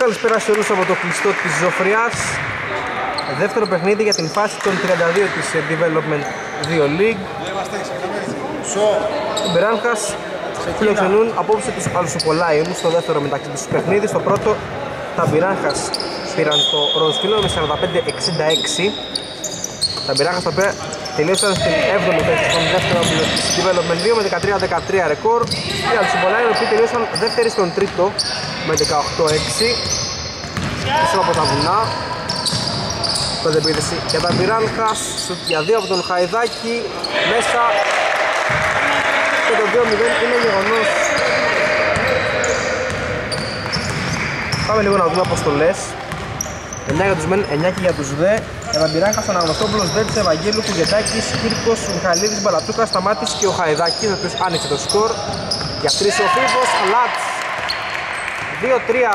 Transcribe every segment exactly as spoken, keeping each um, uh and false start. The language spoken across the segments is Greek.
καλησπέρα σε όλους από το κλειστό της Ζωφριάς. Δεύτερο παιχνίδι για την φάση των τριάντα δύο της Development δύο League. Οι Μπεράνχας φιλοξενούν απόψε τους Αλσοπολάιουμ στο δεύτερο μεταξύ τους παιχνίδι. Στο πρώτο τα Μπεράνχας πήραν το Ροσφύλλο με σαράντα πέντε εξήντα έξι. Τα Μπεράνχας τα οποία τελείωσαν στην έβδομη θέση στον δεύτερο Development δύο με δεκατρία δεκατρία ρεκόρ. Οι Αλσοπολάιουμ που τελείωσαν δεύτεροι στον τρίτο με δεκαοκτώ έξι. Πίσω από τα βουνά. Πέντε επίδεση για τα Μπεράνχας. Σουτ για δύο από τον Χαϊδάκη. Μέσα. Και το δύο μηδέν είναι γεγονός. Πάμε λίγο να δούμε αποστολές. εννιά για τους μεν, εννιά και για τους δε. Για τα Μπεράνχας, ο Αναγνωστόπουλος, Δέντς, Ευαγγέλου, Κουγεντάκης, Κύρκος, Μιχαηλίδης, Μπαλατσούκας, Σταμάτης και ο Χαϊδάκης, ο οποίος άνοιξε το σκορ. Για τρεις ο Φίβος, Λάτς. δύο τρία.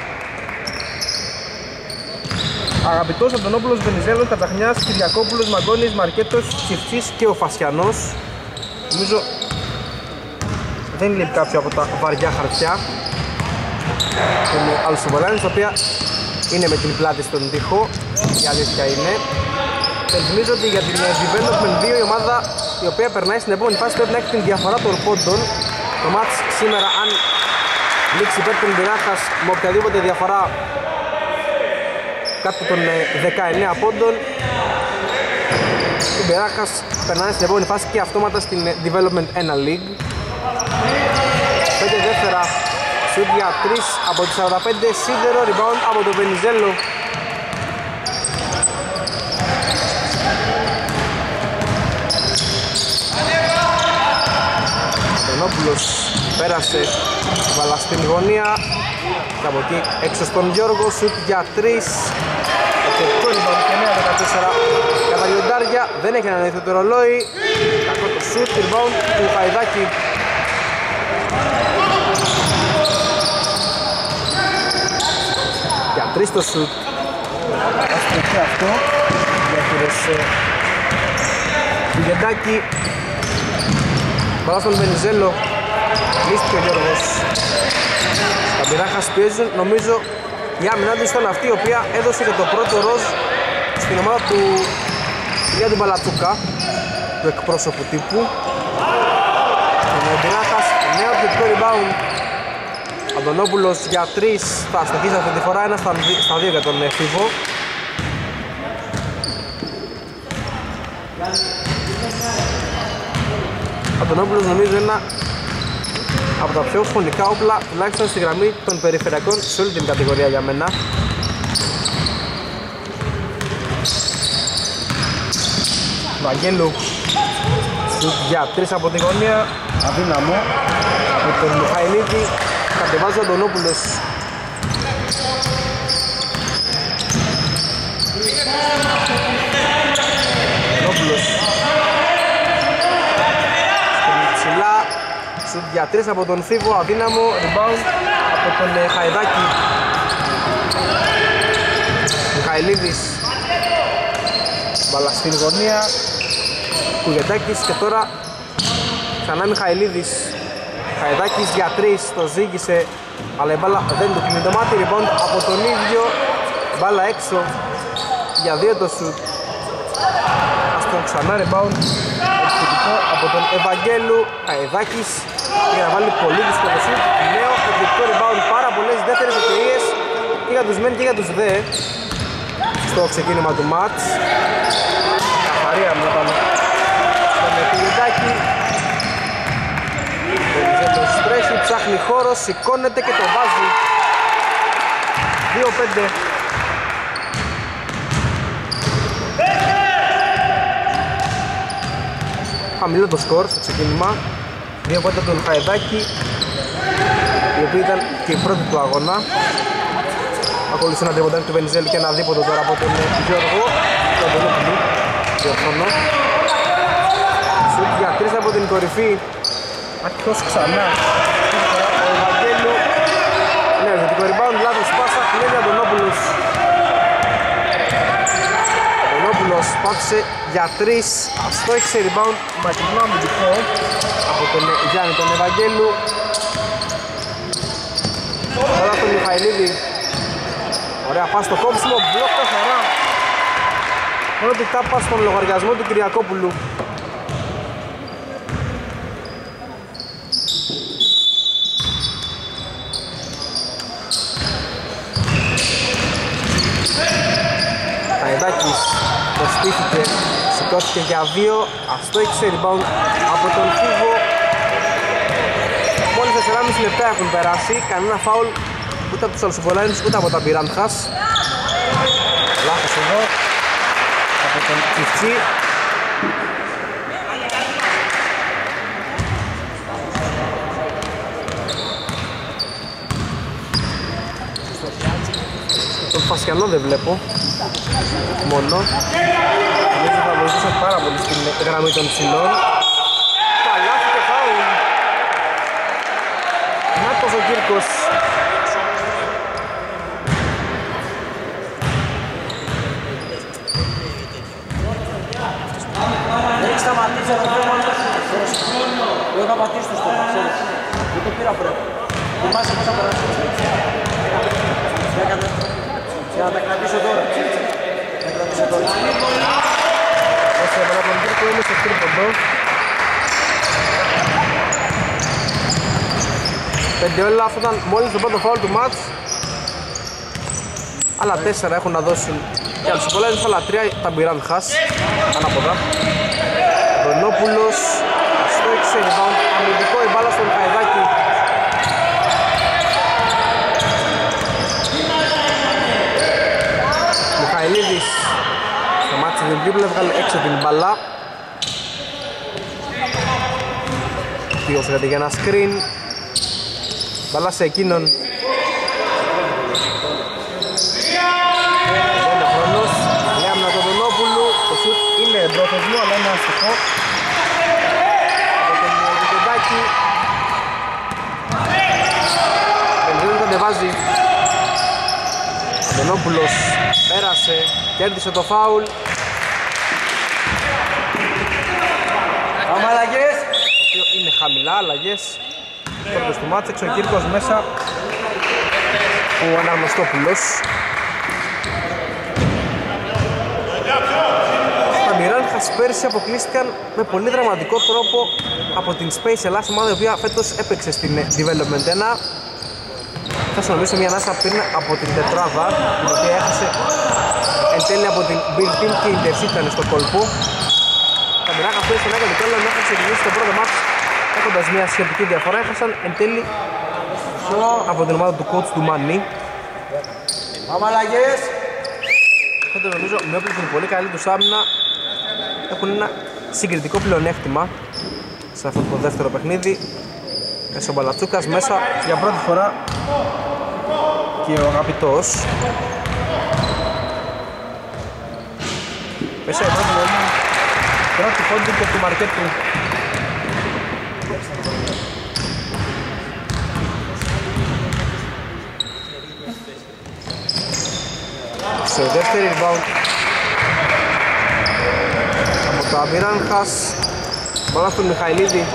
Αγαπητός Αντωνόπουλος, Βενιζέλος, Καταχνιάς, Κυριακόπουλος, Μαγκώνης, Μαρκέτος, Τσιφτσής και ο Φασιανός. Νομίζω δεν λείπει κάποιο από τα βαριά χαρτιά. Είναι Αλσοπολάιουμ, τα οποία είναι με την πλάτη στον τοίχο, η αλήθεια είναι. Και θυμίζω ότι για την Development δύο η ομάδα η οποία περνάει στην επόμενη φάση πρέπει να έχει την διαφορά των πόντων. Το μάτς σήμερα, αν λήξει υπέρ των Μπεράνχας με οποιαδήποτε διαφορά κάτω των δεκαεννέα πόντων, οι Μπεράνχας περνάνε στην επόμενη φάση και αυτόματα στην Development ένα League. πέντε δεύτερα, σουτ για τρεις από τις σαράντα πέντε, σίδερο, rebound από τον Βενιζέλο. Ανδρονόπουλος πέρασε βάλα στην γωνία και από εκεί έξω στον Γιώργο, σουτ για τρεις. Εξαιρετικό rebound και εννέα δεκατέσσερα για τα λιοντάρια, δεν έχει ανανεωθεί το ρολόι. Κακό το σουτ, rebound του Χαϊδάκη. Για τρεις το σουτ. Αστροφή αυτό για κύριος Κουγεντάκη. Μπαλά στον Βενιζέλο. Λύστηκε ο Γιώργος. Τα Μπεράνχας πιέζουν, νομίζω η άμυνα του ήταν αυτή η οποία έδωσε και το πρώτο ροζ στην ομάδα του για την Μπαλατσούκα, του εκπρόσωπου τύπου. Ο Μπεράνχας, νέο επιθετικό rebound. Αντωνόπουλος για τρεις, θα αστοχίσει αυτή τη φορά, ένα στα δύο για τον Φίβο. Αντωνόπουλος νομίζω ένα από τα πιο φωνικά όπλα, τουλάχιστον στη γραμμή των περιφερειακών σε όλη την κατηγορία για μένα. Βαγγέλου, σουτ για τρεις από τη γωνία, αδύναμο από τον Μιχαηλίδη. Κατεβάζει ο Αντωνόπουλος. Αντωνόπουλος στην ψηλά, σουτ για τρεις από τον Φίβο, αδύναμο, rebound από τον Χαϊδάκη. Μιχαηλίδης, μπαλά στην γωνία, Κουγεντάκης και τώρα ξανά Μιχαηλίδης. Χαϊδάκης για τρεις, το ζήγησε, αλλά η μπάλα δεν του κλείνει το μάτι, rebound από τον ίδιο, μπάλα έξω, για δύο το σουτ. Αστον ξανά rebound, επιθετικό από τον Ευαγγέλου. Χαϊδάκης για να βάλει πολύ δύσκολο σουτ, νέο επιθετικό rebound, πάρα πολλές δεύτερες ευκαιρίες και για τους μεν και για τους δε στο ξεκίνημα του μάτς. Καθαρία με τον Κουγεντάκη. Τρέχει, ψάχνει χώρο, σηκώνεται και το βάζει. δύο πέντε. Χαμηλό το σκορ στο ξεκίνημα. δύο πέντε από τον Χαϊδάκη, η οποία ήταν και η πρώτη του αγώνα. Ακολούθησε ένα τριποντάκι του Βενιζέλου και ένα δίποτο τώρα από τον Γιώργο. Τον Αντωνόπουλο, διορθώνω. Σουτ για τρεις από την κορυφή. Άρχιος ξανά. Ο Ευαγγέλου. Ναι, ζωτικό rebound, λάθος πάσα, κλέβει Αντωνόπουλος. Αντωνόπουλος πάτησε για τρεις, αστόχησε rebound, μακρινό αμυντικό από τον Γιάννη τον Ευαγγέλου. Τώρα στον Μιχαηλίδη. Ωραία πας στο κόψιμο, μπλοκ καθαρά. Πρώτη τάπα στον λογαριασμό του Κυριακόπουλου. Καϊδάκης προστίθηκε, σηκώθηκε για δύο, αστόχησε rebound από τον Φίβο. Μόλις τεσσεράμισι λεπτά έχουν περάσει, κανένα φάουλ ούτε από τους Αλσοβολάνους ούτε από τα Πυράντχας. Λάθος εδώ από τον Τσιφτσί. Τον Φασιανό δεν βλέπω μόνο. Νομίζω θα βοηθούσε πάρα πολύ στην γραμμή των ψηλών. Καλάθι και φάουλ. Νάτος ο Κύρκος. Δεν έχει σταματήσει αυτό το θέμα. Το είχα πατήσει το στόμα, ξέρεις. Δεν το πήρα πριν. Θυμάσαι πώς θα περάσει. Για να τα κρατήσω τώρα. Να τα κρατήσω τώρα. Όσο έβαλα τον Κύρκο είναι στο τρίποντο. Πέντε όλα, αυτό ήταν μόλις το πρώτο φάουλ του μάτς. Άλλα τέσσερα έχουν να δώσουν και άλλους υπολέγους, άλλα τρία τα Μπιράν Χάς. Ανάποδα. Δονόπουλος, αστόχησε rebound, αμυντικό η μπάλα στον Καϊδάκη. Μιχαηλίδης στο μάτι του Διμπλίπλου έβγαλε έξω την μπάλα. Πήγος γιατί για ένα screen. Μπάλα σε εκείνον. Δεν είναι χρόνος. Λιάμνα τον Δονόπουλου. Το σουτ είναι πρόθεσμο αλλά είναι αστοχό. Από τον Δικεντάκη. Βενζίνος κατεβάζει. Αντωνόπουλος πέρασε, κέρδισε το φάουλ. Πάμε αλλαγές. Το οποίο είναι χαμηλά, αλλαγές. Πρώτος του μάτς, έξω ο Κύρκος μέσα. Ο Αναγνωστόπουλος. Τα Μιράνχας πέρσι αποκλείστηκαν με πολύ δραματικό τρόπο από την Space Ελλάς, ομάδα η οποία φέτος έπαιξε στην Development ένα. Θα σου νομίζω μια ανάσα πριν από την τετράδα, την οποία έχασε εν τέλει από την Big Team και η Intercity ήταν στο κόλπο. Τα Μιράνχας πέρσι στον έκανε κόλλο μέχρι να ξεκινήσει το πρώτο μάτς έχοντας μια σχετική διαφορά, έχασαν εν τέλει από την ομάδα του coach του Μάνι. Πάμε αλλαγές. Φέτος νομίζω με όπλη την πολύ καλή τους άμυνα έχουν ένα συγκριτικό πλεονέκτημα σε αυτό το δεύτερο παιχνίδι. Ο Μπαλατσούκας μέσα για πρώτη φορά και ο αγαπητός. Μέσα η πρώτη βολή, πρώτη πόντη και του Μαρκέτου. Σε δεύτερη rebound από το Αμπιράνχας, μπάλα στον Μιχαηλίδη.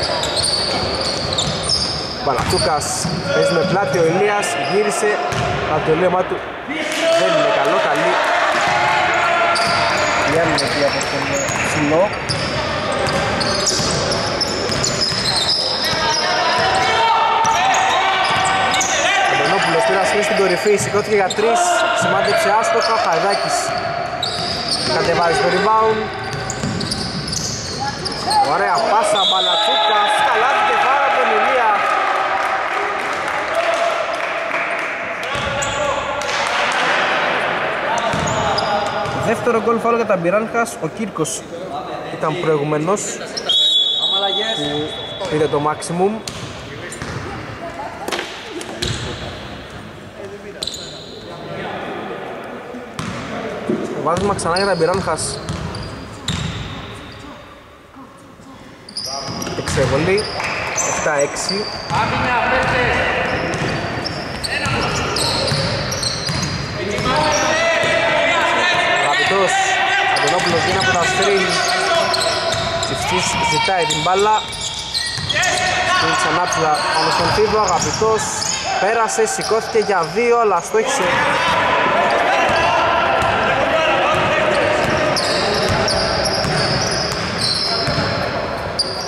Μπαλατσούκας παίζει με πλάτη ο Ηλίας, γύρισε, αλλά το τελείωμά του δεν είναι καλό, καλή. Γιάννη εκεί από τον ψηλό. Αντωνόπουλος πήρα σχέση στην κορυφή, σηκώθηκε για τρεις, σημάδεψε άστοχα, Χαϊδάκης κατεβάζει το rebound. Ωραία πάσα, Μπαλατσούκας, καλάθι και βάρα από τον Ηλία. Δεύτερο γκολ φάουλ για τα Μπιράνχας, ο Κύρκος ήταν προηγουμένος που είδε το maximum. Βάζουμε ξανά για τα Μπιράνχας. Εξεβολή, επτά έξι. Αγαπητός Αντωνόπουλος γίνει από τα screen. Τσιφτσής ζητάει την μπάλα. Είναι ξανά ψηλά πάνω στον Φίβο. Αγαπητός πέρασε, σηκώθηκε για δύο αλλά στόχισε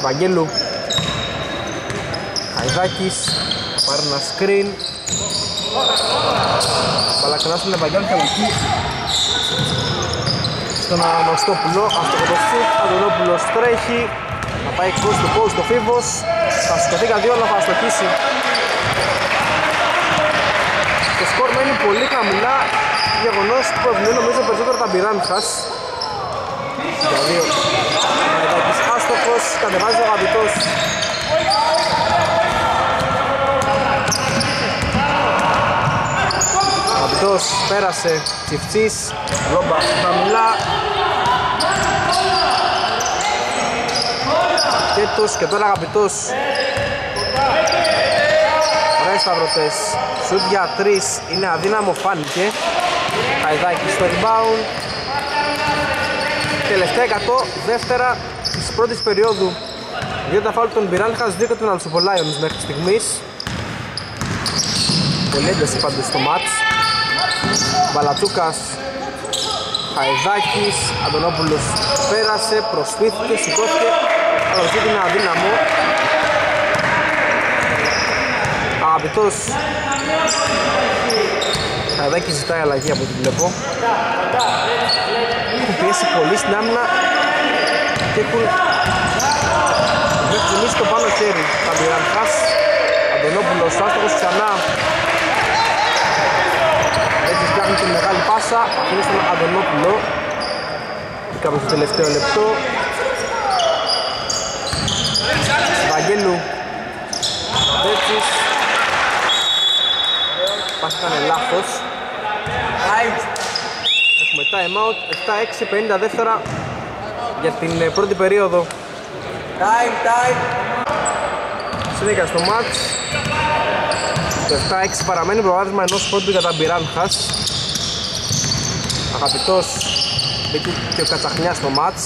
Βαγγέλου. Χαϊδάκης, πάρει ένα screen. Παλακρινά στον Ευαγγέλου και από εκεί στον Αναστόπουλο. Αυτοκοτοσούτ, Αντωνόπουλος τρέχει. Θα πάει εκτός του post ο Φίβος. Θα σηκωθεί για δύο, αλλά θα αστοχίσει. Το σκορ μένει πολύ χαμηλά, γεγονός που ευνοεί νομίζω περισσότερο τα Μπιράνχας. Για δύο. Χαϊδάκης άστοχος, κατεβάζει ο Γαβιτός. Γαβιτός πέρασε, Τσιφτσής, λόμπα χαμηλά. Κέτος και τώρα Γαβιτός. Ωραία σταυρωτές. Σουτ για τρεις, είναι αδύναμο, φάνηκε. Χαϊδάκης στο rebound. Τελευταία εκατό δεύτερα της πρώτης περίοδου. Δύο τα φάουλ των Μπιράνχας, δύο και των Αλσοπολάιονς μέχρι στιγμής. Πολύ ένταση πάντως στο μάτς. Μπαλατσούκας, Χαϊδάκης, Αντωνόπουλος πέρασε, προσφύθηκε, σηκώθηκε, αλλά το είναι αδύναμο. Αγαπητός Χαϊδάκης ζητάει αλλαγή από ό,τι βλέπω. Έχουν πιέσει πολύ στην άμυνα και έχουν ξεκινήσει το πάνω χέρι τα Μπιράνχας. Αντωνόπουλος άστοχος ξανά. Έτσι φτιάχνει την μεγάλη πάσα, αφήνει στον Αντωνόπουλο. Κάπου στο τελευταίο λεπτό. Βαγγέλου. Δέτσις. Πάση ήταν λάθος. Έχουμε time out, επτά έξι πενήντα δεύτερα για την πρώτη περίοδο. Time, time. Συνέχεια στο μάτς. Το επτά έξι παραμένει προβάδισμα ενός πόντου για τα Μπιράνχας. Αγαπητός μπήκε και ο Κατσαχνιάς στο μάτς.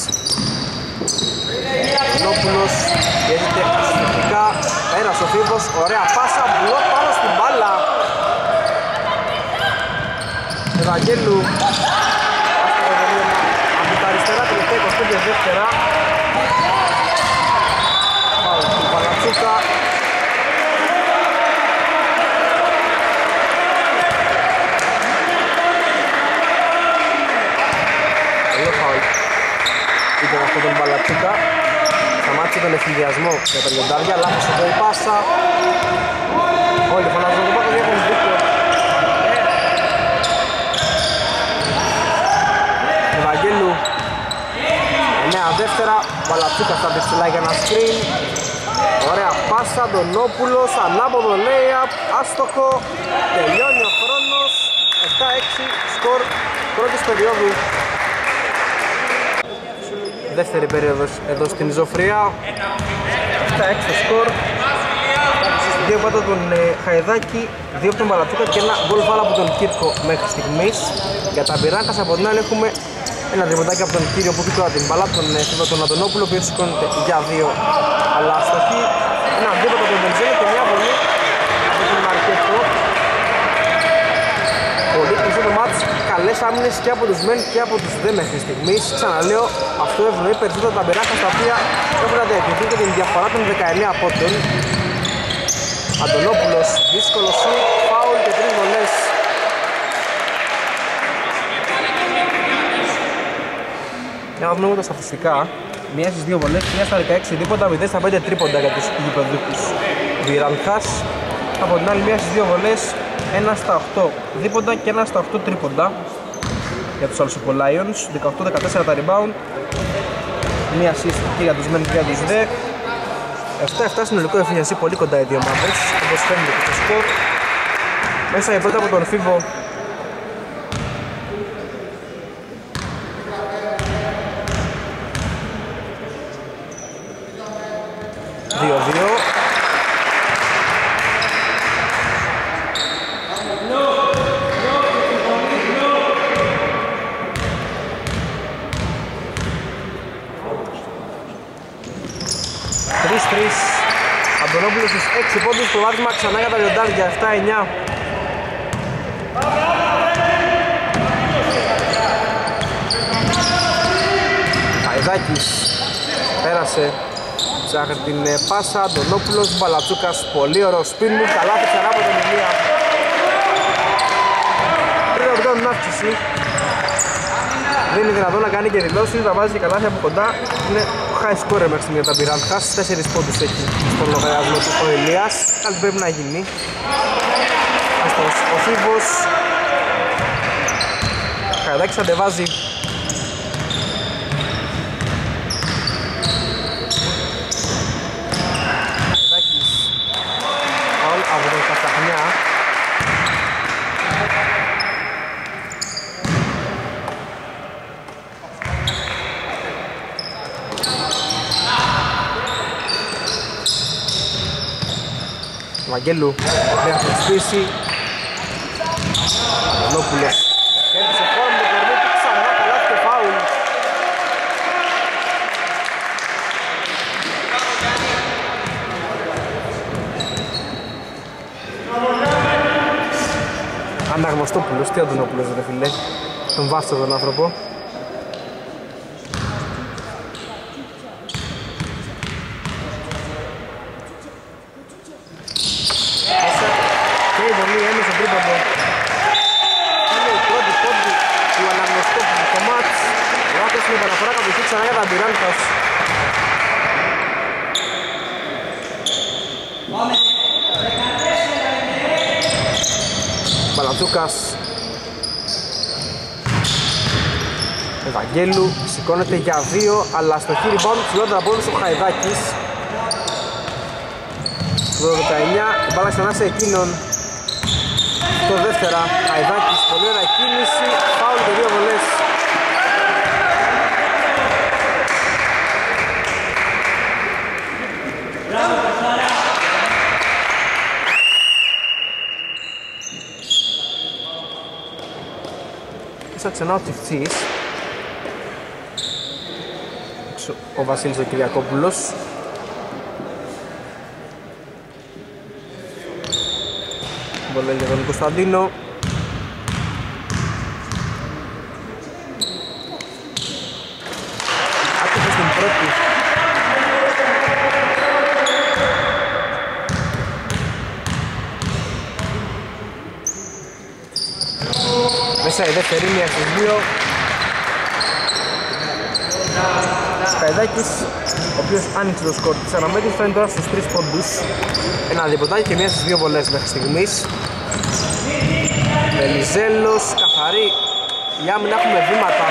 Νόπουλος πιέζεται αστυνομικά. Πέρασε ο Φίβος, ωραία πάσα, μπλοκ πάνω στην μπάλα. Ευαγγέλου. Από τα αριστερά τελευταία είκοσι πέντε δεύτερα. Πάω του Παλατσούκα. Καλό φάουλ ήταν αυτό τον Παλατσούκα. Σταμάτησε τον ευθυνδιασμό για τα λιοντάρια. Λάθος εδώ η πάσα. Όλοι φωνάζουν το πάτο, έχουν δίκιο. Ευαγγέλου. εννέα δεύτερα. Παλατσούκα θα δυστυλάει για ένα screen. Ωραία πάσα, Αντωνόπουλος, ανάποδο layup, άστοχο. Τελειώνει ο χρόνος. επτά έξι σκορ πρώτης περίοδου. Δεύτερη περίοδος εδώ στην Ζωφρία. επτά έξι το σκορ. Δύο πάντα τον ε, Χαϊδάκη, δύο από τον Παλατσούκα και ένα γκολ βάλα από τον Κύρκο μέχρι στιγμής. Για τα Μπιράνχας από την άλλη έχουμε ένα τριποντάκι από τον Κύριο που πήκε την μπαλά τον, ε, τον Αντωνόπουλο που σηκώνεται για δύο αλλά αστοχή. Ένα αντίποτο από τον Βενζέλο και μια βολή από τον Μαρκέτο. Πολύ κλειστό το μάτς, καλές άμυνες και από τους μεν και από τους δε μέχρι στιγμής. Ξαναλέω, αυτό ευνοεί περισσότερο τα Μπιράνχας τα οποία έχουν να διεκδικούν και την διαφορά των δεκαεννέα πόντων. Αντωνόπουλος, δύσκολο σου, φάουλ και τρεις βολές. Για να δούμε τα στατιστικά. Μία στις δύο βολές, μία στα δεκαέξι δίποτα, μηδέν στα πέντε τρίποντα για τους γηπεδούχους Μπιράνχας. Από την άλλη μία στις δύο βολές, ένα στα οκτώ δίποτα και ένα στα οκτώ τρίποντα για τους Αλσοπολάιονς. δεκαοκτώ δεκατέσσερα τα rebound. Μία assist και για τους μεν και για τους δε. επτά επτά συνολικό efficiency, πολύ κοντά οι δύο ομάδες, όπως φαίνεται και το σκορ. Μέσα η πρώτη από τον Φίβο. δύο δύο. τρία τρία. Αντωνόπουλος στους έξι πόντους, προβάδισμα ξανά για τα λιοντάρια, επτά εννιά. Χαϊδάκης πέρασε, Ψάχνει την πάσα, Αντωνόπουλος, Μπαλατσούκας, πολύ ωραίο σπιν μου, καλά ξανά από τον Ηλία. Πρέπει να βγάλουν αύξηση. Δεν είναι δυνατόν να κάνει και δηλώσεις, να βάζει και καλάθια από κοντά. Είναι high scorer μέχρι στιγμή τα Μπιράντχας, τέσσερις πόντους έχει στον λογαριασμό του ο Ηλίας. Κάτι πρέπει να γίνει. Αστος, ο Φίβος Χαρδάκης αντεβάζει. Χαρδάκης φαουλ από τον Κασταχνιά. Βαγγέλου πρέπει να προσπίσει. Ανόπουλος κέρδισε φόρμα με το κορμί του, ξανά καλά και φάουλ. Αναγνωστόπουλος, τι Αντωνόπουλος ρε φίλε, τον βάφτω τον άνθρωπο. Και η βολή έμεινε στον τρίποντο. Είναι η πρώτη πόντη του Αναγνωστόπουλου στο μάτς. Ο Άκος με παραφορά κατοχή ξανά για τα Μπιράντχας. Μπαλατσούκας, Ευαγγέλου σηκώνεται για δύο, αλλά στο χείρι rebound ψηλότερα από όλους ο Χαϊδάκης. Το δεκαεννιά, η μπάλα ξανά σε εκείνον. Το δεύτερα, Χαϊδάκης, πολύ ωραία κίνηση, φάουλ και δύο βολές. Ίσα ξανά ο Τσιφτσής. Ο Βασίλης ο Κυριακόπουλος. Βολέ για τον Κωνσταντίνο. Άκουσε στην πρώτη. Μέσα η δεύτερη, μία στις δύο. Σκαϊδάκης, ο οποίος άνοιξε το σκορ της αναμέτρησης, φτάνει τώρα στους τρεις πόντους. Ένα διποτάκι και μία στις δύο βολές μέχρι στιγμής. Βελιζέλος, καθαρή. Για μην έχουμε βήματα.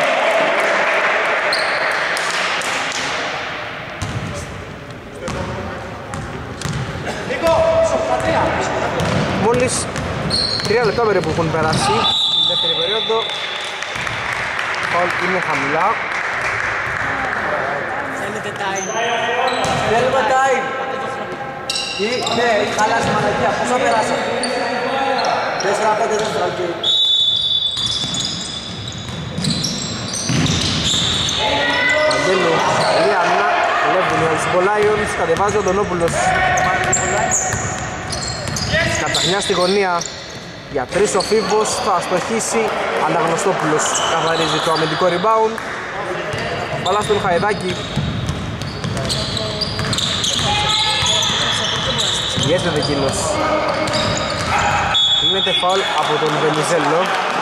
Μόλις τρία λεπτά περίπου έχουν περάσει στην δεύτερη περίοδο. Φαουλ είναι χαμηλά. Θέλετε time. Θέλουμε time. Ή, ναι, έχει χαλάσει μαλακία. Πόσα περάσαμε. Τέσσερα πέντε δεύτερα, οκ. Βαγγέλου, καλή άμυνα. Βλέπουν οι Αλσιμπολάιονς, κατεβάζει ο Αντωνόπουλος. Καταχνιά στη γωνία. Για τρεις ο Φίβος, θα αστοχίσει. Αναγνωστόπουλος καθαρίζει το αμυντικό rebound. Μπάλα στον Χαϊδάκη. Πιέζεται εκείνος. Γίνεται φαουλ από τον Βενιζέλο.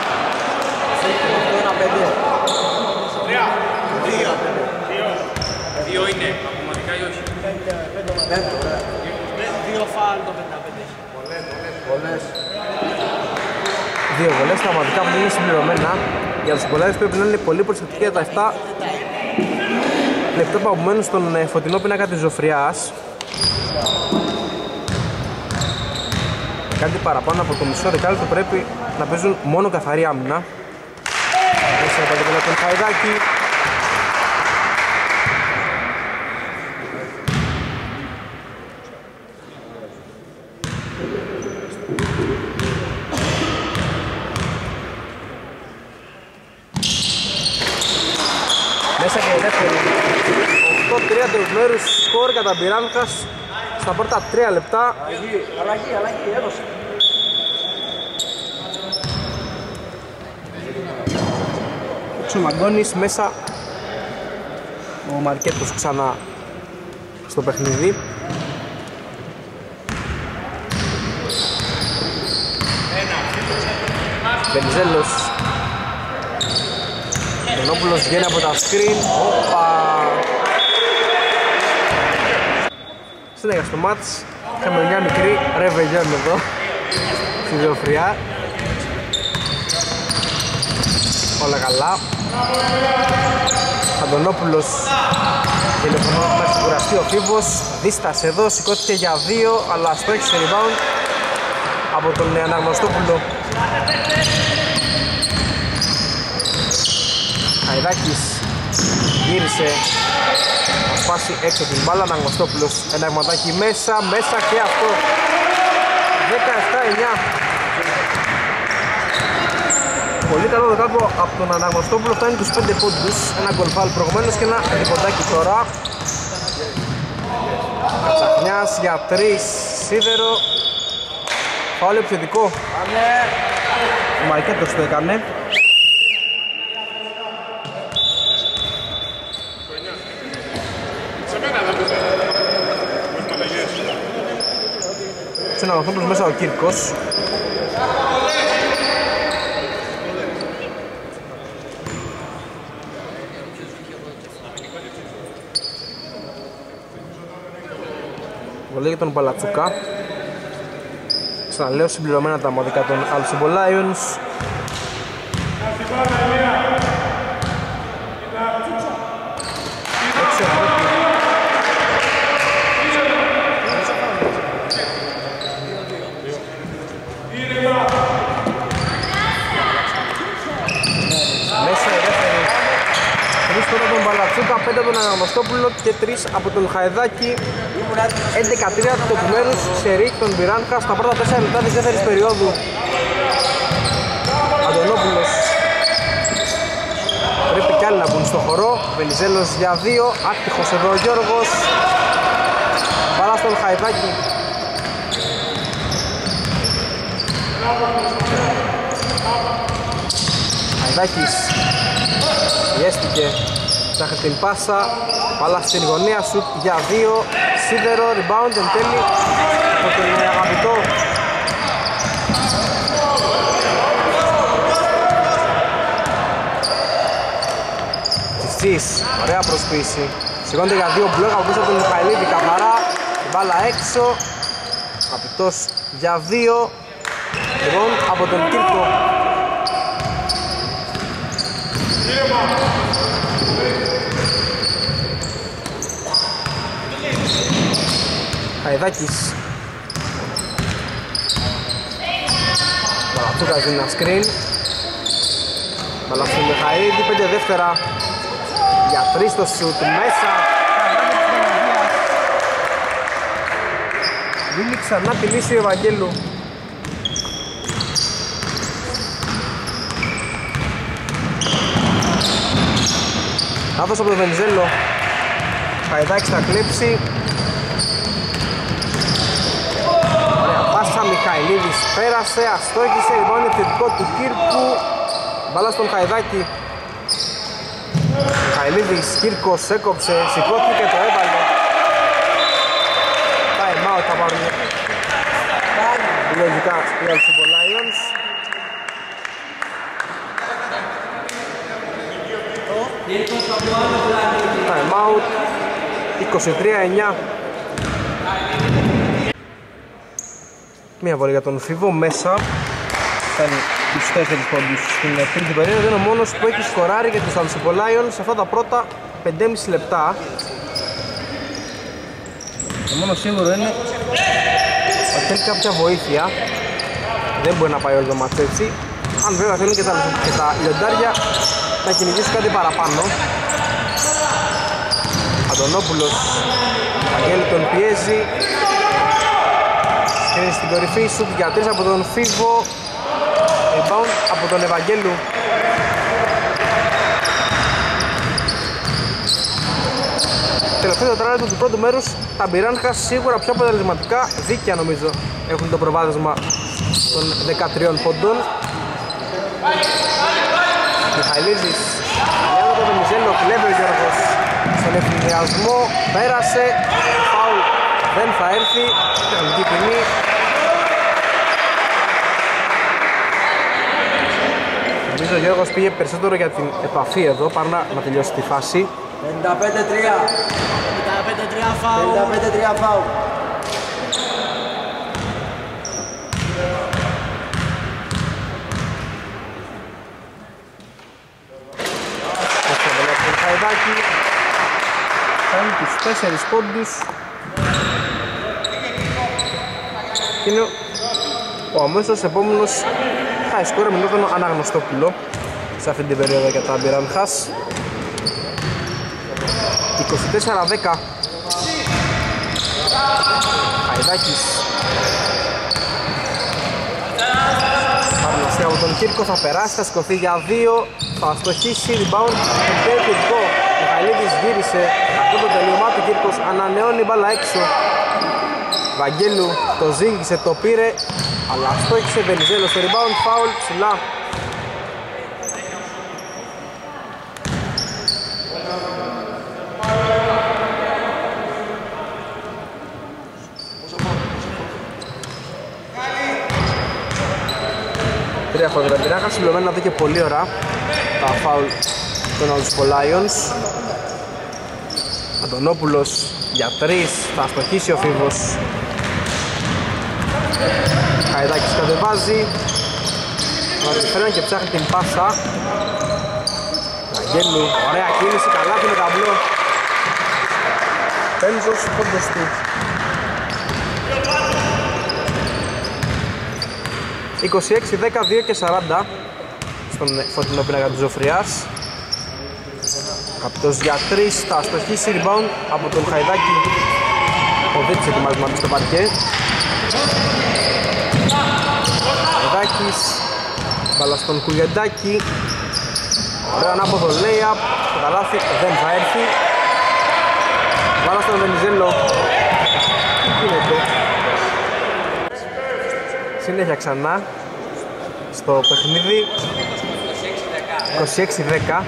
Δύο είναι, πραγματικά ή όχι. Δύο φάουλ το πενταπέντε. Πολλές. Δύο βολές, πραγματικά που είναι συμπληρωμένα. Για τους Πολάρες πρέπει να είναι πολύ προσεκτικοί για τα επτά λεπτά που απομένουν στον φωτεινό πίνακα της Ζωφριάς. Κάτι παραπάνω από το μισό δεκάλεπτο πρέπει να παίζουν μόνο καθαρή άμυνα. Μέσα από τον Χαϊδάκη. Μέσα και η δεύτερη. οκτώ τρία του μέρους σκορ κατά Μπιράνχας στα πρώτα τρία λεπτά. Αλλαγή, αλλαγή, αλλαγή, έδωσε. Ο Μαγκώνης μέσα. Ο Μαρκέτος ξανά στο παιχνίδι. Βενιζέλος. Γενόπουλος βγαίνει από τα screen. Οπα! Συνέχεια στο μάτς. Είχαμε μια μικρή ρεβεγιόν εδώ στη Διοφριά. Όλα καλά. Αντωνόπουλος τηλεφωνώ να ξεκουραστεί ο Φίβος. Δίστασε εδώ, σηκώθηκε για δύο, αλλά στόχισε σε rebound από τον Αναγνωστόπουλο. Χαϊδάκης γύρισε να σπάσει έξω την μπάλα. Αναγνωστόπουλος ένα ευματάκι μέσα, μέσα και αυτό. δεκαεπτά εννιά. Πολύ καλό δεκάλπο από τον Αναγνωστόπουλο, φτάνει τους πέντε πόντους. Ένα γκολφάλ προηγουμένως και ένα διποντάκι τώρα. Τσαχνιάς για τρεις, Σίδερο. Φάουλ επιθετικό. Ο Μαρκέτος το έκανε. Σε ένα βαθμό μέσα ο Κύρκος. Βολή για τον Παλατσούκα. Ξαναλέω συμπληρωμένα τα μοδικά των Alcibo Lions. Μέσα η δεύτερη. Τρεις τώρα τον Παλατσούκα, πέντε τον Αναγνωστόπουλο και τρεις από τον Χαϊδάκη. έντεκα τρία του επιμέρους σερί των Μπιράνχα στα πρώτα τέσσερα λεπτά της δεύτερης περίοδου. Αντωνόπουλος. Πρέπει κι άλλοι να μπουν στο χορό. Βενιζέλος για δύο. Άκτυχος εδώ ο Γιώργος. Μπάλα στον Χαϊδάκη. Χαϊδάκης πιέστηκε, ψάχνει την πάσα, μπάλα στην γωνία, σουτ για δύο, Σίδερο, rebound εν τέλει από τον αγαπητό Τσιτσής, ωραία προσποίηση, σηκώνεται για δύο μπλοκ από πίσω από τον Μιχαηλίδη, καθαρά, μπάλα έξω, αγαπητός για δύο, λοιπόν από τον Κύρκο. Χαϊδάκης. Παλατσούκας δίνει ένα screen. Μπαλά στον Μιχαήλ, πέντε δεύτερα. Για τρεις στο σουτ μέσα. Δίνει ξανά τη λύση ο Ευαγγέλου. Λάθος από τον Βενιζέλο. Χαϊδάκης θα κλέψει. Ωραία πάσα, Μιχαηλίδης πέρασε, αστόχησε, λοιπόν θετικό του Κύρκου. Μπάλα στον Χαϊδάκη. Μιχαηλίδης, Κύρκος έκοψε, σηκώθηκε και το έβαλε. Time out θα πάρουν λογικά οι Alcibo Lions. Time out, είκοσι τρία εννιά. Μία βολή για τον Φίβο μέσα. Φτάνει τους τέσσερις πόντους στην τρίτη περίοδο. Είναι ο μόνος που έχει σκοράρει για τους Alcibo Lions σε αυτά τα πρώτα πέντε και μισό λεπτά. Το μόνο σίγουρο είναι ότι θέλει κάποια βοήθεια. Δεν μπορεί να πάει όλο το μάτς έτσι. Αν βέβαια θέλουν και τα, και τα λιοντάρια να κυνηγήσουν κάτι παραπάνω. Αντωνόπουλος, Αγγέλη τον πιέζει. Σκρίνει στην κορυφή, σουτ για τρεις από τον Φίβο. Rebound από τον Ευαγγέλου. Τελευταίο τετράλεπτο του πρώτου μέρους, τα Μπιράνχα σίγουρα πιο αποτελεσματικά, δίκαια νομίζω έχουν το προβάδισμα των δεκατριών πόντων. Μιχαηλίδης, Λιάννα από τον Μιζέλο, κλέβει ο Γιώργος στον τον ευθυνδιασμό, πέρασε, φάουλ δεν θα έρθει, τεχνική ποινή. Νομίζω ο Γιώργος πήγε περισσότερο για την επαφή εδώ, παρά να, να τελειώσει τη φάση. πενήντα πέντε τρία. πενήντα πέντε τρία φάουλ. πενήντα πέντε τρία φάουλ. Ο Χαϊδάκη κάνει τους τέσσερις πόντους και είναι ο αμέσως επόμενος high scorer με τον Αναγνωστόπουλο σε αυτή την περίοδο για τα Μπιρανχάς. είκοσι τέσσερα δέκα. Χαϊδάκης παρναστεί από τον Κύρκο, θα περάσει, θα σηκωθεί για δύο, θα στοχίσει, rebound, Κύρκο. Ο Μιχαηλίδης γύρισε, αυτό το τελείωμά του Κύρκος ανανεώνει μπάλα έξω. Βαγγέλου το ζήγησε, το πήρε, αλλά στόχισε Βενιζέλος στο rebound, foul ψηλά. Τρία χωρίδα πειράχα, συμπληρωμένα εδώ και πολύ ώρα τα φάουλ των Altspo Lions. Αντωνόπουλος για τρεις, θα αστοχίσει ο Φίβος. Χαϊδάκης κατεβάζει, Μαριφρένα και ψάχνει την πάσα. Αγγέλου, ωραία κίνηση, καλά με ταμπλό. Πένζος, πόντος του. είκοσι έξι δέκα, δύο και σαράντα στον φωτεινό πίνακα του Ζωφριάς. Καπιτός για τρεις, θα αστοχίσει, rebound από τον Χαϊδάκη. Ο Δίτς ετοιμάζει στο παρκέ. Χαϊδάκης, μπάλα στον Κουγεντάκη. Ωραίο ανάποδο lay-up, το καλάθι δεν θα έρθει. Μπάλα στον Βενιζέλο. Τι γίνεται? Συνέχεια ξανά στο παιχνίδι. είκοσι έξι δέκα.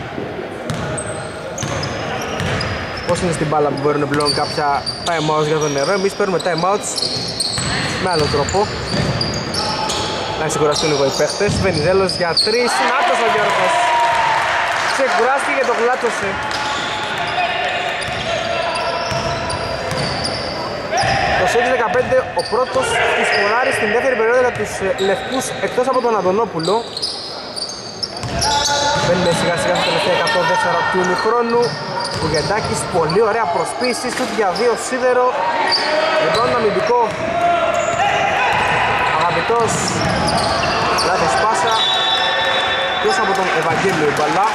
Πώς είναι στην μπάλα που μπορούν πλέον κάποια time outs για το νερό? Εμείς παίρνουμε time outs με άλλο τρόπο. Να ξεκουραστούν λίγο οι παίχτες. Βενιζέλος για τρεις. Νάτος ο Γιώργος. Ξεκουράστηκε και το γλάτσωσε. είκοσι έξι δεκαπέντε, ο πρώτος που σκοράρει στην δεύτερη περίοδο για τους λευκούς εκτός από τον Αντωνόπουλο. Μπαίνουμε σιγά σιγά στα τελευταία εκατό δεύτερα του ημιχρόνου. Κουγεντάκης, πολύ ωραία προσποίηση, σουτ για δύο σίδερο. Λοιπόν αμυντικό. Αγαπητός, λάθος πάσα. Ποιος από τον Ευαγγέλιο η μπαλά.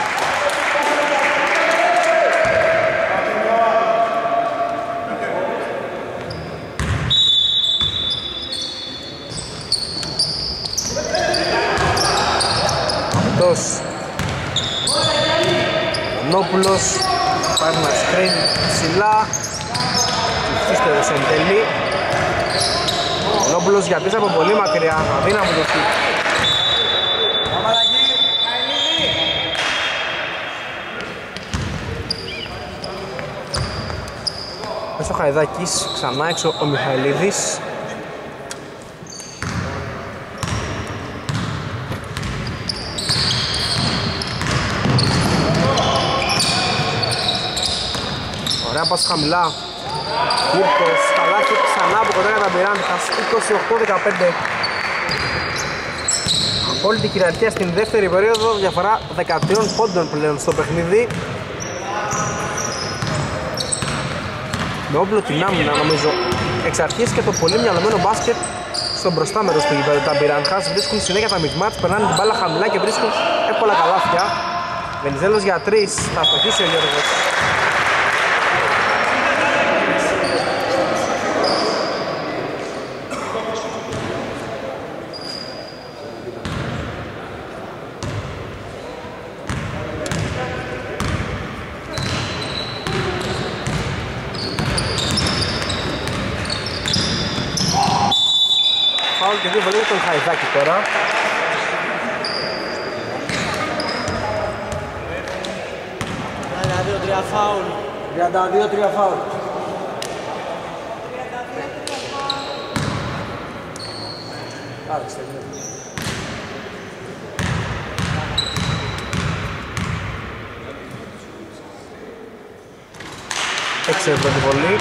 Αγαπητός Νόπουλος, πάρει ένα screen ψηλά, υψίστερος εν τέλει. Ο Νόπουλος για πίσω από πολύ μακριά, αδύναμο το χειτ. Μέσα ο Χαϊδάκης, ξανά έξω ο Μιχαηλίδης. Ωραία πας χαμηλά. Κύρκος, καλάκι ξανά από κοντά για τα Μπιράνχας. είκοσι οκτώ δεκαπέντε. Απόλυτη κυριαρχία στην δεύτερη περίοδο. Διαφορά δεκατρία πόντων πλέον στο παιχνίδι. Με όπλο την άμυνα νομίζω εξ αρχής και το πολύ μυαλωμένο μπάσκετ στο μπροστά μέρος του γηπέδου. Τα Μπιράνχας βρίσκουν συνέχεια τα μισμάτς, περνάνε την μπάλα χαμηλά και βρίσκουν εύκολα καλάθια. Βενιζέλος για τρεις, θα αστοχίσει ο Γιώργος. Και δύο βολές τον Χαϊδάκη τώρα. Ένα, δύο, τρία φάουλ. τριάντα δύο τρία φάουλ. Άλεξε, έξι πρώτη βολή.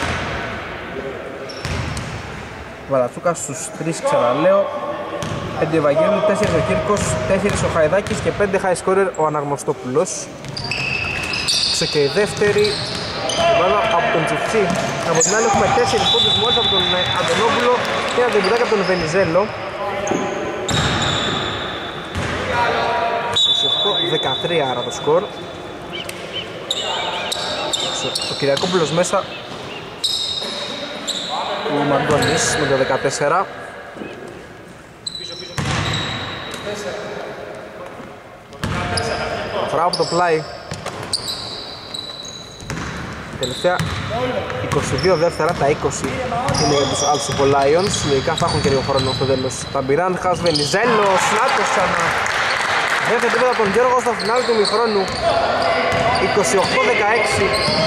Βαλατσούκας στους τρεις, ξαναλέω. πέντε ο Βαγγέλου, τέσσερα ο Κύρκος, τέσσερα ο Χαϊδάκης και πέντε high scorer ο Αναγνωστόπουλος. Ξε και η δεύτερη βάλα από τον Τσιφτσί. Από την άλλη έχουμε τέσσερα πόντους μόλις από τον Αντωνόπουλο και ένα τεμπουδάκι από τον Βενιζέλο. είκοσι οκτώ δεκατρία άρα το σκορ. Ο Κυριακόπουλος μέσα, ο Μαντώνης με το δεκατέσσερα. Φορά από το πλάι. Τελευταία είκοσι δύο δεύτερα, τα είκοσι είναι για τους Alsupo Lions. Λογικά θα έχουν και λίγο χρόνο στο τέλος. Ταμπιράν, Χας, Βενιζέλος, Νάτος ξανά. Δεύτερη επίπεδα από τον Γιώργο στο φινάλι του ημιχρόνου. είκοσι οκτώ δεκαέξι.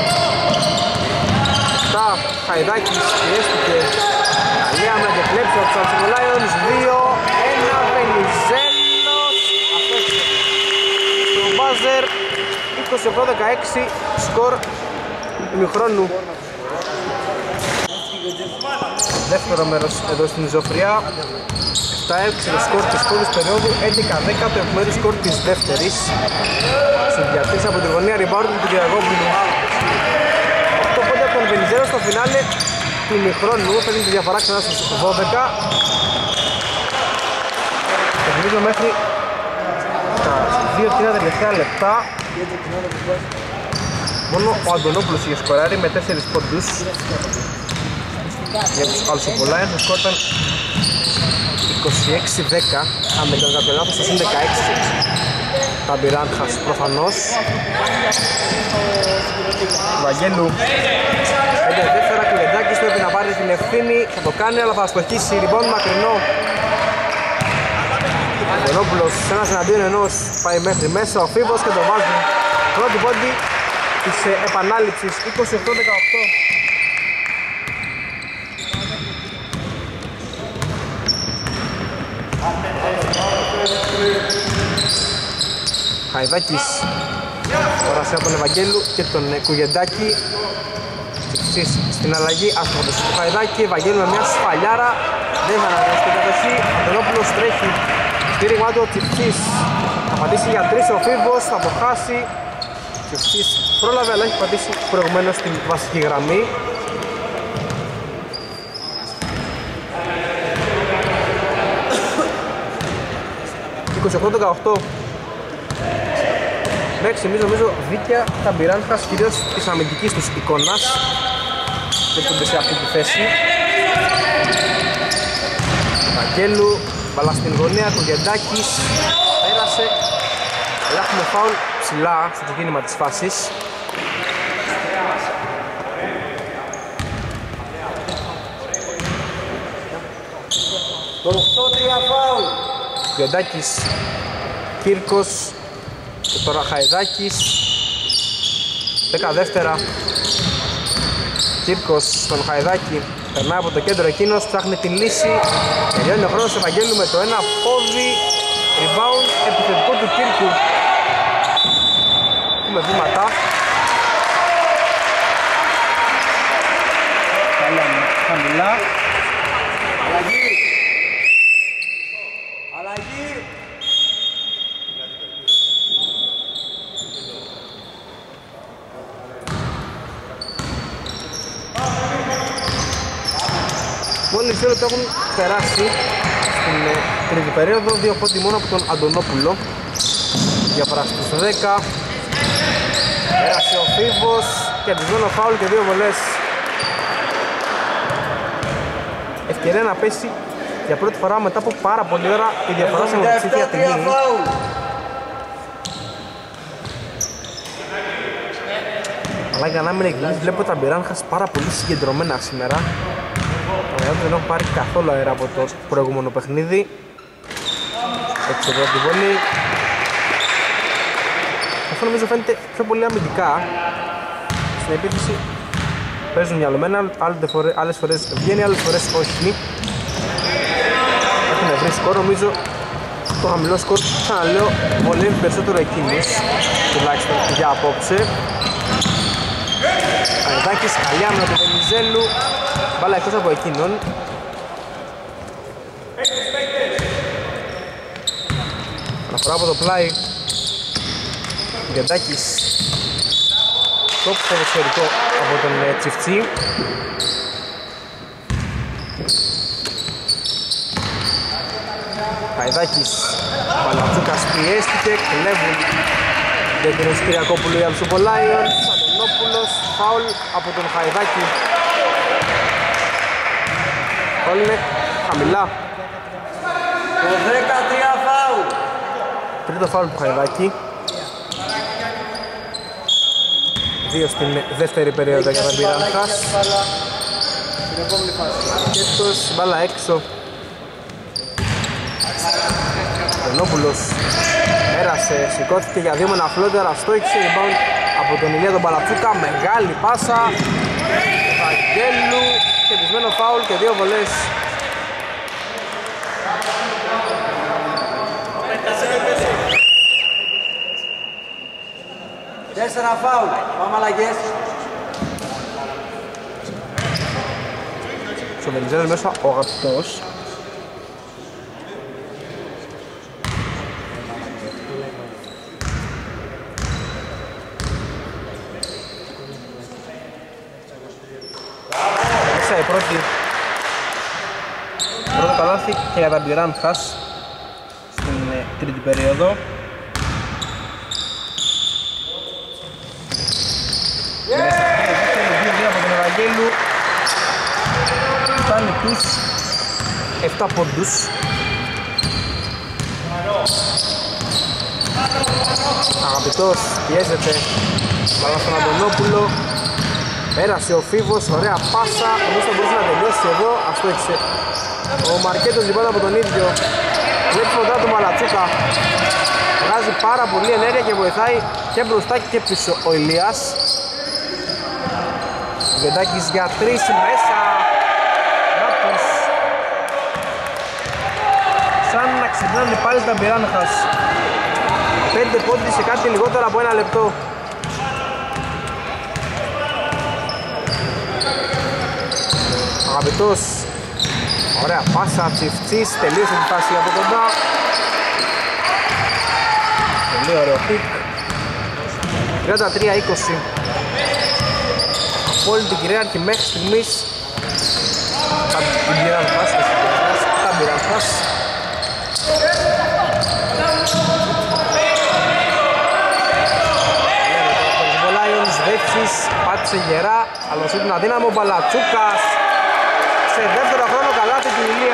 Τα Χαϊδάκης πιέστηκε. Καλή άμυνα και κλέψη από τους Alsupo Lions. δύο ένα Βενιζέλος. Αυτός στο μπάζερ. είκοσι οκτώ δεκαέξι σκορ ημιχρόνου. Δεύτερο μέρος εδώ στην Ζωφριά. επτά έξι το σκορ της πρώτης περίοδου, έντεκα δέκα το επιμέρους σκορ της δεύτερης. Συνδιατής από τη γωνία rebound του Κυριακόπουλου. οκτώ πόντα από τον Βενιζέλο στο φινάλε του ημιχρόνου. Φέρνει τη διαφορά ξανά στους δώδεκα. Παιχνίδιο μέχρι τα δύο τρία τελευταία λεπτά. Μόνο ο Αντωνόπουλος είχε σκοράρει με τέσσερις πόντους για τους Alsupo Lions. Το σκορ ήταν είκοσι έξι δέκα, αν δεν κάνω κάποιο λάθος, είναι δεκαέξι. Ταμπιράντχας προφανώς. Βαγγέλου πέντε δεύτερα, Κουλεντάκης πρέπει να πάρει την ευθύνη, θα το κάνει αλλά θα ασκοχίσει, rebound μακρινό. Ο Αντωνόπουλος σε ένας εναντίον ενός πάει μέχρι μέσα, ο Φίβος και το βάζει. Πρώτη πόντι της επανάληψης, είκοσι οκτώ δεκαοκτώ. Χαϊδάκης πέρασε από τον Ευαγγέλου και τον Κουγεντάκη. Στην αλλαγή άσχοντος του Χαϊδάκη, Ευαγγέλου με μια σφαλιάρα. Δεν θα αναγκάσει την κατοχή, Αντωνόπουλος τρέχει. Στήριγμα του ο Τσιφτσής. Θα πατήσει για τρεις ο Φίβος, θα το χάσει. Τσιφτσής πρόλαβε αλλά έχει πατήσει προηγουμένως στην βασική γραμμή. είκοσι οκτώ δεκαοκτώ. Μέχρι στιγμής νομίζω δίκαια τα Μπιράνχας, κυρίως της αμυντικής τους εικόνας, βρίσκονται σε αυτή τη θέση. Βαγγέλου, μπαλά στην γωνία, Κουγεντάκης, πέρασε. Αλλά έχουμε φάουλ ψηλά στο ξεκίνημα της φάσης. Το οκτώ τρία φάουλ. Κουγεντάκης, Κύρκος και τώρα Χαϊδάκης. Δέκα δεύτερα. Κύρκος στον Χαϊδάκη, περνάει από το κέντρο εκείνος, ψάχνει την λύση. Τελειώνει ο χρόνος Ευαγγέλου με το ένα πόδι. Rebound επιθετικό του Κύρκου. Έχουμε βήματα. Χαμηλά. Αλλαγή. Αλλαγή. Μόλις ξέρω ότι έχουν περάσει στην τρίτη περίοδο, δύο πόντι μόνο από τον Αντωνόπουλο. Διαφορά στους δέκα. Πέρασε ο Φίβος, κερδισμένο φάουλ και δύο βολές. Ευκαιρία να πέσει για πρώτη φορά μετά από πάρα πολλή ώρα η διαφορά σε μονοψήφια τιμή. Αλλά για να μην εγκλείς, βλέπω τα Μπιράνχας πάρα πολύ συγκεντρωμένα σήμερα. Δεν έχουν πάρει καθόλου αέρα από το προηγούμενο παιχνίδι. Έτσι εδώ τη βολή. Αυτό νομίζω φαίνεται πιο πολύ αμυντικά. Στο στην επίθεση. Παίζουν μυαλωμένα, άλλες φορές βγαίνει, άλλες φορές όχι. Έχουν βρει σκορ, νομίζω το χαμηλό σκορ, ξαναλέω, βολεύει περισσότερο εκείνους, τουλάχιστον για απόψε. Πανετάκης, καλή άμυνα του Βενιζέλου, μπάλα εκτός από εκείνον. Αναφορά από το πλάι, Γκεντάκης, το ποδοσφαιρικό από τον ε, Τσιφτσί. Χαϊδάκης, Παλατσούκας πιέστηκε, κλέβουν για τον Κυριακόπουλο η Αλσουπολάιον. Σαντονόπουλος, φάουλ από τον Χαϊδάκη. Φάουλ είναι χαμηλά. Το δεκατρία φάουλ. Τρίτο φάουλ του Χαϊδάκη. Δύο στην δεύτερη περίοδο για τον Πυρανχάς. Αρκέτος, μπάλα έξω. Σαντονόπουλος πέρασε, σηκώθηκε για δύο με ένα φλότερα, στόχισε rebound από τον Ηλία τον Παλατσούκα, μεγάλη πάσα Βαγγέλου, κερδισμένο φάουλ και δύο βολές. Τέσσερα φάουλ, πάμε αλλαγές. Στο Βενιζέλο μέσα ο Αγαπητός. Η πρώτη πρώτο καλάθι και για τα Μπιράνχας στην ε, τρίτη περίοδο. Μέσα δύο δύο από τον Ευαγγέλου, φτάνει τους επτά πόντους. Αγαπητός πιέζεται μπάλα στον Αντωνόπουλο. Πέρασε ο Φίβος, ωραία πάσα, όμως θα μπορούσε να τελειώσει εδώ, ας το έχισε. Ο Μαρκέτος λοιπόν από τον ίδιο, βλέπει κοντά του Μαλατσούκα. Βγάζει πάρα πολύ ενέργεια και βοηθάει και μπροστά και πίσω ο Ηλίας. Γκεντάκης για τρεις μέσα. Ράπτος. Σαν να ξυπνάνε πάλι τα Μπιράνχας. Πέντε πόντι σε κάτι λιγότερο από ένα λεπτό. Αγαπητός, ωραία πάσα, Τσιφτσής, τελείωσε τη φάση από κοντά. Πολύ ωραίο πικ. τριάντα τρία είκοσι. Απόλυτη κυρίαρχη μέχρι στιγμής. Τα Μπιράνχας, τα Μπιράνχας. Δεύσης, πάτησε γερά, αλλά είναι αδύναμο, Μπαλατσούκας σε δεύτερο χρόνο καλάθι του Ηλία.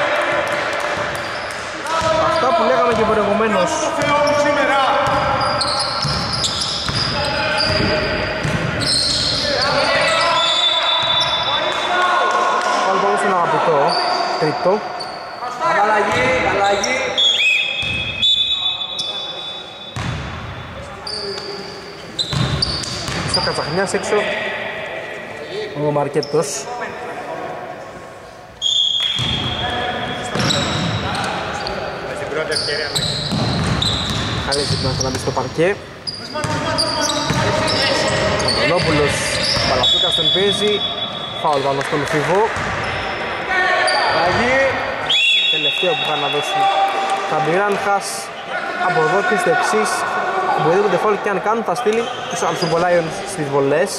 Αυτά που λέγαμε και προηγουμένως. Πάλι πάμε στον Αγαπητό, τρίτο. Αλλαγή, αλλαγή. Στο Κατσαχνιάς έξω ο Μαρκέτος. Καλή ζήτημα να μπει στο παρκέ. Ο Αντωνόπουλος, Παλαφούκας τον παίζει. Φάουλ πάνω στον Φίβο. Αλλαγή. Τελευταίο που είχαν να δώσει τα Μπιράνχας. Από εδώ και στο εξής. Οποιοδήποτε φάουλ και αν κάνουν θα στείλει τους Αλσουπολάιον στις βολές.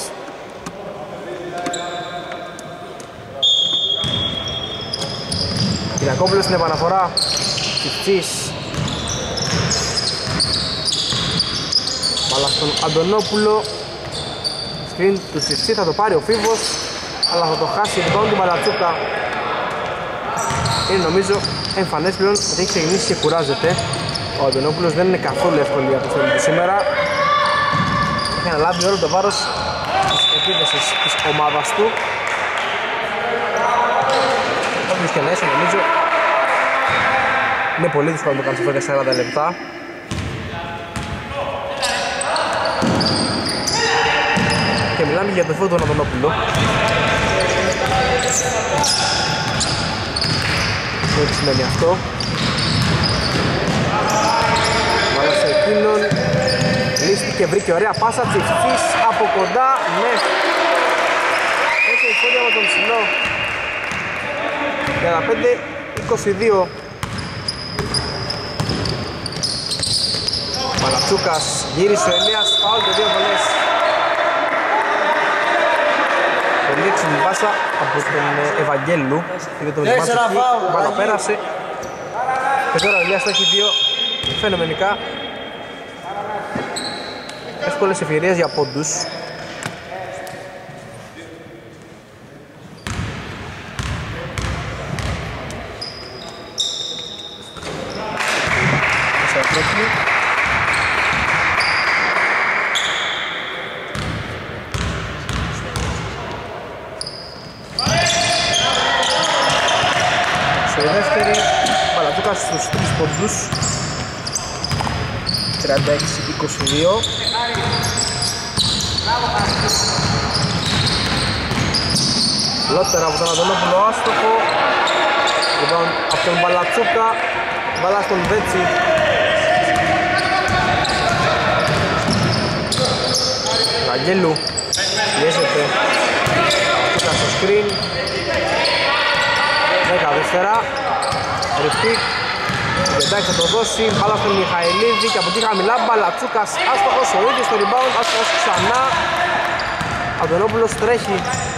Κυριακόπουλος στην επαναφορά. Τσιφτσής. Μπάλα στον Αντωνόπουλο. Screen του Τσιφτσί, θα το πάρει ο Φίβος, αλλά θα το χάσει λοιπόν του Μαλατσούκα. Είναι νομίζω εμφανές πλέον ότι έχει ξεκινήσει και κουράζεται. Ο Αντωνόπουλος δεν είναι καθόλου εύκολη η αποστολή του σήμερα. Έχει αναλάβει όλο το βάρος της επίδεσης της ομάδας του. Όποιος και να είσαι νομίζω είναι πολύ δύσκολο να το κάνει σε σαράντα λεπτά. Και μιλάμε για το φόβο του Αντωνόπουλο. Τι σημαίνει αυτό? Βάλα σε εκείνον. Λύστηκε, βρήκε ωραία πάσα. Τσιφτής από κοντά. Ναι. Έχει εισόδια με τον ψηλό. τριάντα πέντε είκοσι δύο. Παλατσούκας γύρισε ο Ελίας. Φάουλ και δύο βολές. Πολύ έξυπνη πάσα από τον Ευαγγέλου. Είδε τον Βάτσο εκεί, μπάλα πέρασε. Και τώρα ο Ηλίας θα έχει δύο φαινομενικά εύκολες ευκαιρίες για πόντους. Στους τρεις πόντους τριάντα έξι είκοσι δύο. Λότερα από τον Αντωνόπουλο άστοχο. Λοιπόν, από τον Μπαλατσούκα. Μπαλά στον Βέτσι. Βαγγέλου πιέζεται. Μπαλατσούκα στο σκριν. δέκα δεύτερα. Ρυφτή. Εντάξει θα το δώσει, μπάλα στον Μιχαηλίδη και από εκεί χαμηλά Μπαλατσούκας άστοχος, ο ίδιος στο rebound, άστοχος ξανά. Αντωνόπουλος τρέχει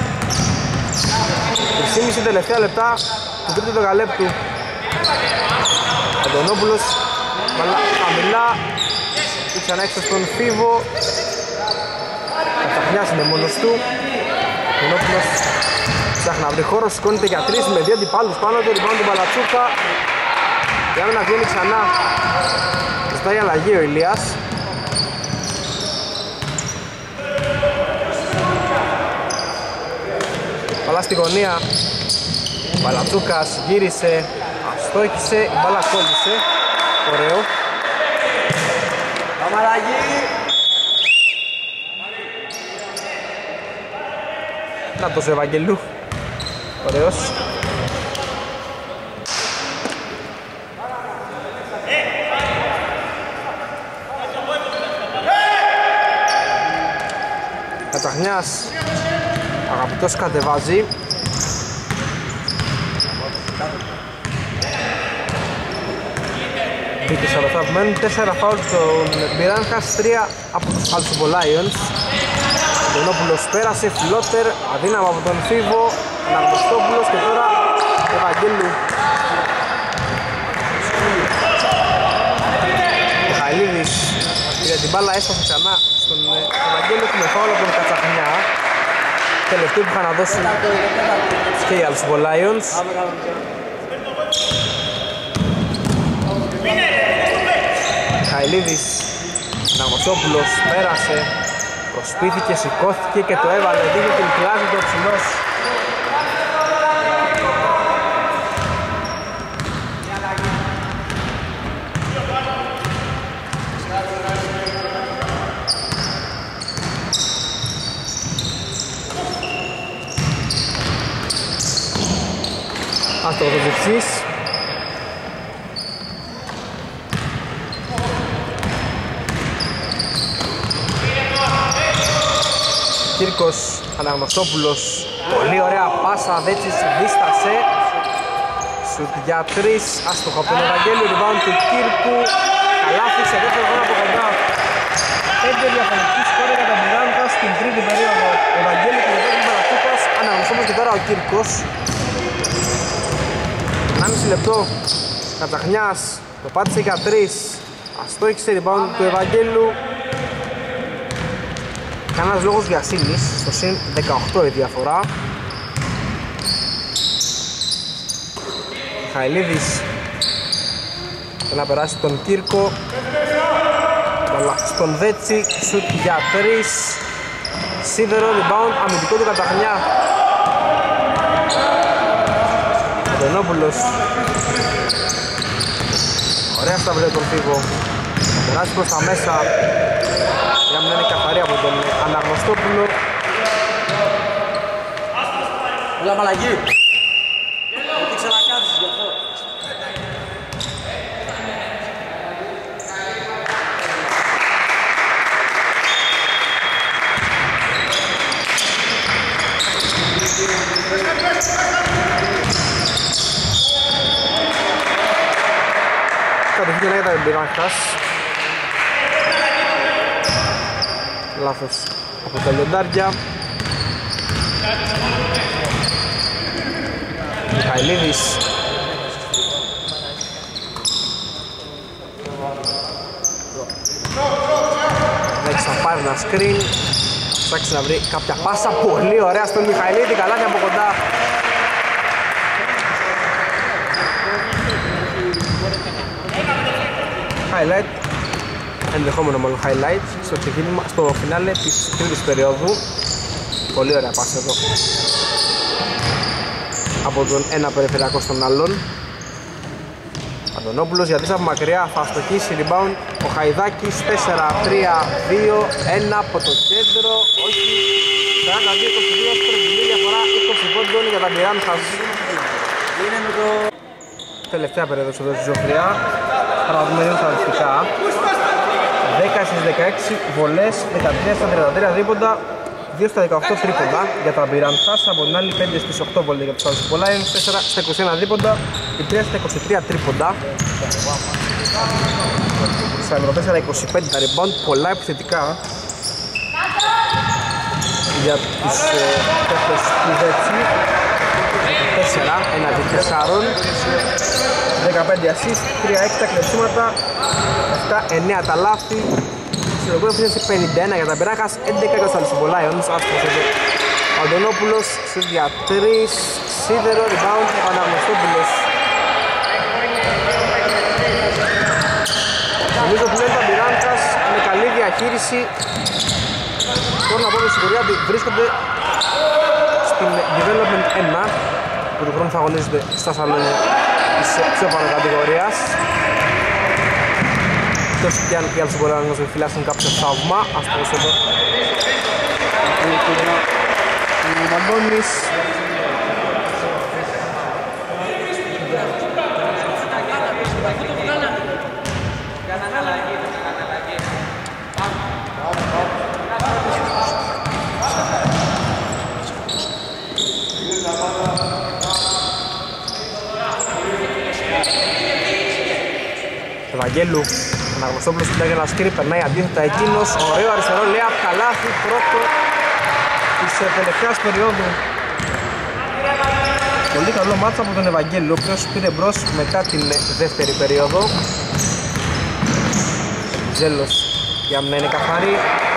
τρία και μισό τελευταία λεπτά του τρίτου δεκαλέπτου. Αντωνόπουλος μπάλα χαμηλά και ξανά έξω στον Φίβο. Καταχνιάς είναι μόνος του. Αντωνόπουλος ψάχνει να βρει χώρο, σηκώνεται για τρεις με δύο αντιπάλους πάνω του, rebound του Μπαλατσούκα. Για να βγαίνει ξανά. Ζητάει αλλαγή ο Ηλίας. Μπάλα στη γωνία. Μπαλατσούκας γύρισε, αστόχησε, η μπάλα κόλλησε. Ωραίο. Πάμε αλλαγή. Να το σε Ευαγγελού. Ωραίος. Κατσαχνιάς, αγαπητός κατεβάζει. Μπήκε στα λεφτά που μένουν, τέσσερα φάουλ στον Μπιράνχας, τρία από τους Alsubo Lions. Ο Αντωνόπουλος πέρασε, φλότερ, αδύναμα από τον Φίβο, Αναγνωστόπουλος και τώρα Ευαγγέλου. Μιχαηλίδης πήρε την μπάλα, έσπασε ξανά στον Ευαγγέλιο του με φάουλ από τον Κατσαχνιά. Τελευταίο που είχαν να δώσει και οι Alsubo Lions. Μιχαηλίδης, Ναγωσόπουλος πέρασε, προσπίθηκε, σηκώθηκε και το έβαλε, δείχνει την κλάση του ψηλός. Άστοχος ο Ζευσής. Κύρκος, Αναγνωστόπουλος, πολύ ωραία πάσα, Δέτσης δίστασε. Σουτ για τρεις, άστοχο από τον Ευαγγέλιο, rebound του Κύρκου. Καλάθι σε δεύτερο χρόνο από κοντά. Πέντε διαφορετικοί σκόροι για τα Μπιράνκα στην τρίτη περίοδο. Ευαγγέλιο και μετά Μπαλατσούκας, Αναγνωστόπουλος και τώρα ο Κύρκος. ενάμιση λεπτό, Κατσαχνιάς, το πάτησε για τρεις. Αστόχησε, rebound του Ευαγγέλου. Κανένας λόγος βιασύνης, στο συν δεκαοκτώ η διαφορά. Μιχαηλίδης θα να περάσει τον Κύρκο. Στον Δέτσι, σουτ για τρεις. Σίδερο, rebound, αμυντικό του Κατσαχνιά. Αντωνόπουλος. Ωραία σταυρία τον Φίβο. Θα περάσει προς τα μέσα. Για να μην είναι καθαρή από τον Αναγνωστόπουλο. Έλα μαλαγή. Γιατί ξανακάθισες γι' αυτό. Κατοχή λέγεται τα Μπυράχας. Λάθος από τα λιοντάρια. Μιχαηλίδης. Λέξα να πάρει ένα screen. Ψάξει να βρει κάποια πάσα πολύ ωραία στον Μιχαηλίδη. Καλάθι από κοντά. Highlight. Ενδεχόμενο μόνο highlight στο ξεκίνημα, στο φινάλε της τρίτης περίοδου. Πολύ ωραία πάσα εδώ από τον ένα περιφερειακό στον άλλον. Αντωνόπουλος γιατί από μακριά θα στοχίσει rebound ο Χαϊδάκης. Τέσσερα τρία δύο ένα από το κέντρο. Όχι, σαράντα δύο είκοσι δύο στρογγυλή διαφορά είκοσι πόντων για τα Μπυράνχας. Είναι με το... Τελευταία περίοδος εδώ στη Ζωφριά. Παραδείγματος στα αριθμητικά. δέκα στις δεκαέξι βολές, δεκατρία στα τριάντα τρία δίποντα, δύο στα δεκαοκτώ τρίποντα για τα Μπυράνχας. Από την άλλη πέντε στις οκτώ βολές για τους Αλσιπολάιενς, τέσσερα στα είκοσι ένα δίποντα και τρία στα είκοσι τρία τρίποντα. σαράντα τέσσερα είκοσι πέντε τα rebound, πολλά επιθετικά για τους παίκτες του Δέτσι. τέσσερα εναντί τεσσάρων, δεκαπέντε assist, τρία έξι τα κλεψίματα, επτά εννέα τα λάθη. Συνολικό επίθεση πενήντα ένα για τα Μπυράχας, έντεκα για τους Αλσιπολάιενς. Άσπρος εδώ ο Αντωνόπουλος, στους για τρεις, σίδερο, rebound, ο Αναγνωστόπουλος. Νομίζω που λένε τα Μπυράχας με καλή διαχείριση. Μπορώ να πω με σιγουριά ότι βρίσκονται στην Development ένα, που του χρόνου θα αγωνίζονται στα σαλόνια της πιο πάνω κατηγορίας. Εκτός και αν οι Αλσιπολάιενς να φυλάσσουν κάποιο θαύμα. Ας πω εδώ ο Μαντώνης. Ευαγγέλου, Αναγνωστόπουλος που πήγε ένα σκρι, περνάει αντίθετα εκείνος. Ωραίο αριστερό layup, καλάθι, πρώτο της τελευταίας περίοδου. Πολύ καλό μάτς από τον Ευαγγέλου, ο οποίος πήρε μπρος μετά την δεύτερη περίοδο. Ζέλος για να είναι καθαρή.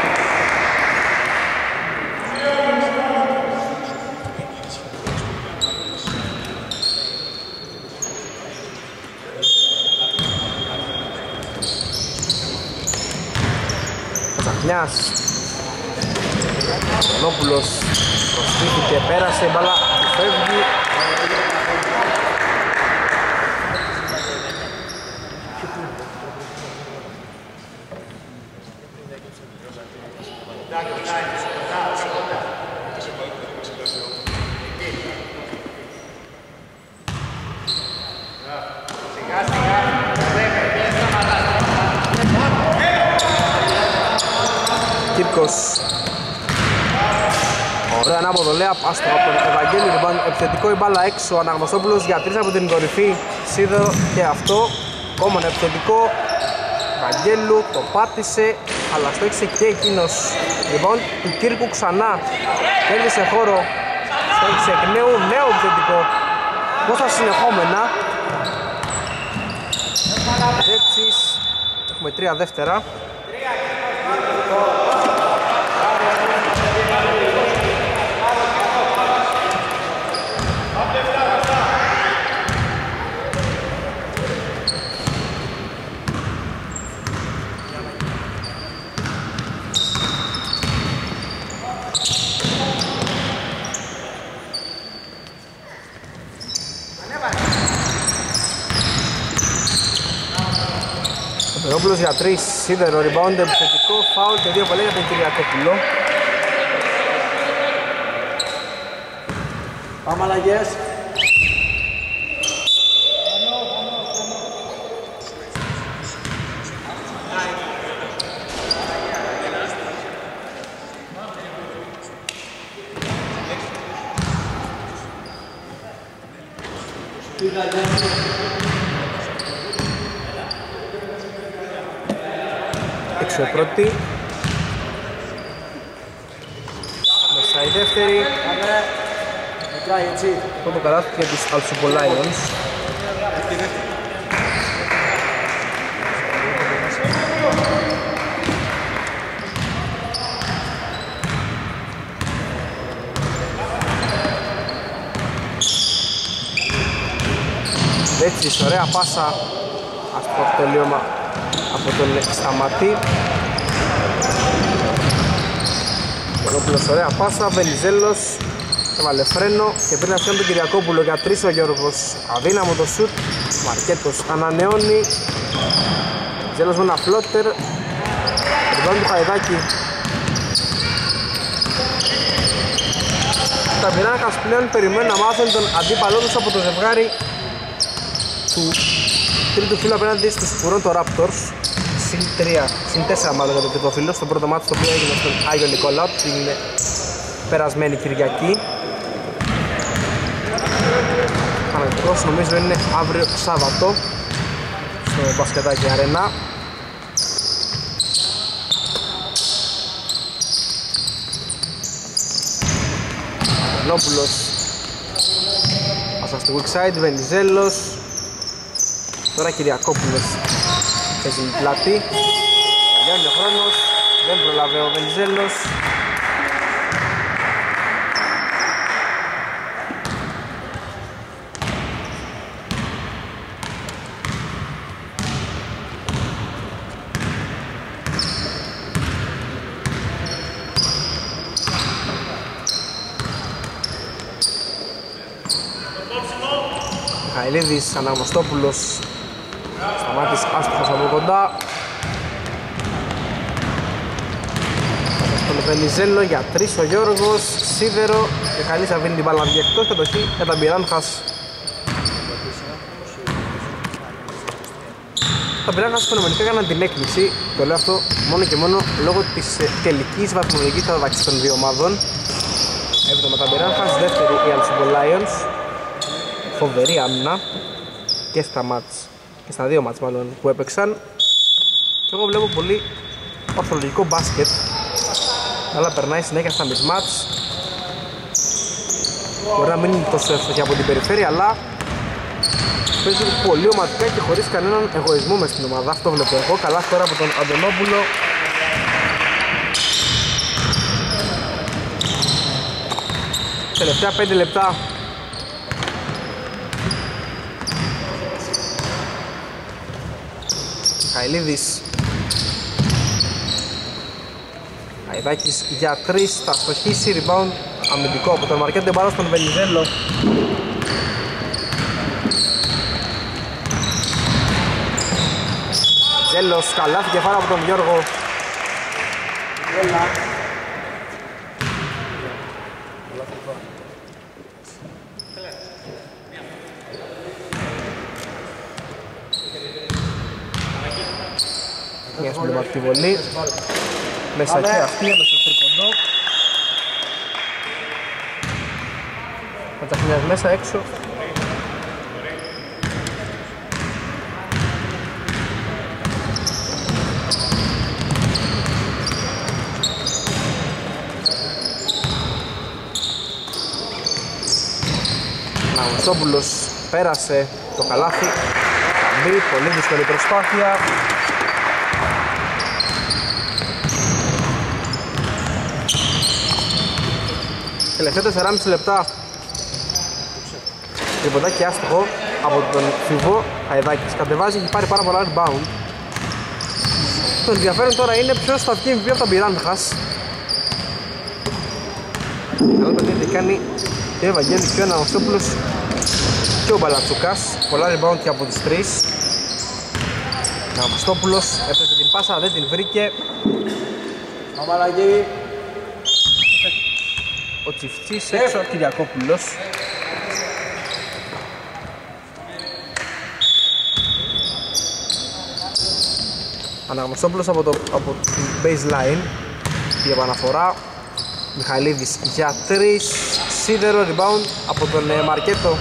Τσαχνιάς, Νόπουλος προστίθηκε, πέρασε η μπάλα, του φεύγει. Κύρκος. Ωραία ανάποδο layup, άστο από τον Ευαγγέλη, επιθετικό η μπάλα έξω, ο Αναγνωστόπουλος για τρεις από την κορυφή, σίδερο και αυτό, ακόμα ένα επιθετικό, Ευαγγέλου το πάτησε, αλλά στόχισε και εκείνος, λοιπόν, του Κύρκου ξανά, κέρδισε χώρο, στόχισε εκ νέου, νέο επιθετικό, πόσα συνεχόμενα, Δέτσις, έχουμε τρία δεύτερα. Ο Περόπουλος για τρεις, σίδερο, rebound, επιθετικό, foul και δύο βολές για τον Κυριακόπουλο. Πάμε αλλαγές. Έξω η πρώτη. Μέσα η δεύτερη. Πάμε. Μετράει έτσι. Πρώτο καλάθι για τους Alsupo Lions. Έτσι, ωραία πάσα. Ας πω το τελείωμα από τον Σταματή. Γιαννόπουλος, ωραία πάσα, Βενιζέλος έβαλε φρένο και πριν αφιώνει τον Κυριακόπουλο για τρεις ο Γιώργος. Αδύναμο το σουτ, Μαρκέτος ανανεώνει. Βενιζέλος με ένα φλότερ. Ριμπάουντ του Χαϊδάκη. Τα Πυράναχας πλέον περιμένουν να μάθουν τον αντίπαλό τους από το ζευγάρι του τρίτου φίλου απέναντι στους Toronto Raptors. Συν τρία, συν τέσσερα μάλλον για το τρίτο φίλο, στο πρώτο μάτι το οποίο έγινε στον Άγιο Νικόλαο την περασμένη Κυριακή. Παναγικός νομίζω είναι αύριο Σάββατο στο Μπασκετάκι Αρένα. Γιαννόπουλος πάσα στο weak side, Βενιζέλος. Τώρα Κυριακόπουλος παίζει την πλάτη. Τελειώνει ο χρόνος, δεν προλάβει ο Βενιζέλος. Μιχαηλίδης, Αναγνωστόπουλος. Σταμάτης άστοχος από κοντά. Στον Βενιζέλο για τρεις ο Γιώργος. Σίδερο και καλή θα βίνει την μπάλα εκτός κατοχή για τα Πυράνχας. Τα Πυράνχας φαινομενικά έκαναν την έκπληξη. Το λέω αυτό μόνο και μόνο λόγω της τελικής βαθμολογικής κατάταξης των δύο ομάδων. Έβδομα τα Πυράνχας, δεύτερη η Alsupo Lions. Φοβερή άμυνα και στα μάτς. Και στα δύο μάτς μάλλον που έπαιξαν. Και εγώ βλέπω πολύ ορθολογικό μπάσκετ. Αλλά περνάει συνέχεια στα μισμάτς. Μπορεί να μην είναι τόσο εύστοχη από την περιφέρεια, αλλά παίζει πολύ ομαδικά και χωρίς κανέναν εγωισμό μες στην ομάδα. Αυτό βλέπω εγώ. Καλά τώρα από τον Αντωνόπουλο. Τελευταία πέντε λεπτά. Μιχαηλίδης. Χαϊδάκης για τρεις, θα στοχίσει, rebound αμυντικό από τον Μαρκέντε μπάλα στον Βενιζέλο. Βενιζέλος, καλάθι κεφάλα από τον Γιώργο. Μια συμπληρωματική βολή. Μέσα και αυτή, μέσα στο τρίποντο. Καταχνιάς μέσα, έξω. Ναουστόπουλος πέρασε το καλάθι. Θα μπει, πολύ δύσκολη προσπάθεια. Τελευταία τεσσεράμισι λεπτά. Τριποντάκι άστοχο από τον Φιβό. Χαϊδάκης κατεβάζει, έχει πάρει πάρα πολλά rebound. Το ενδιαφέρον τώρα είναι ποιος θα βγει εμ βι πι από τα Πυράνχας. Καλό παιχνίδι κάνει και ο Ευαγγέλης και ο Αναγνωστόπουλος και ο Μπαλατσουκάς. Πολλά rebound και από τις τρεις. Ο Αναγνωστόπουλος έπαιζε την πάσα, δεν την βρήκε. Αμαλαγή. Ο Τσιφτσής έξω, ο Κυριακόπουλος. Αναγνωστόπουλος από, το, από την baseline. Η επαναφορά. Μιχαηλίδης για τρεις. Σίδερο rebound από τον ε, Μαρκέτο.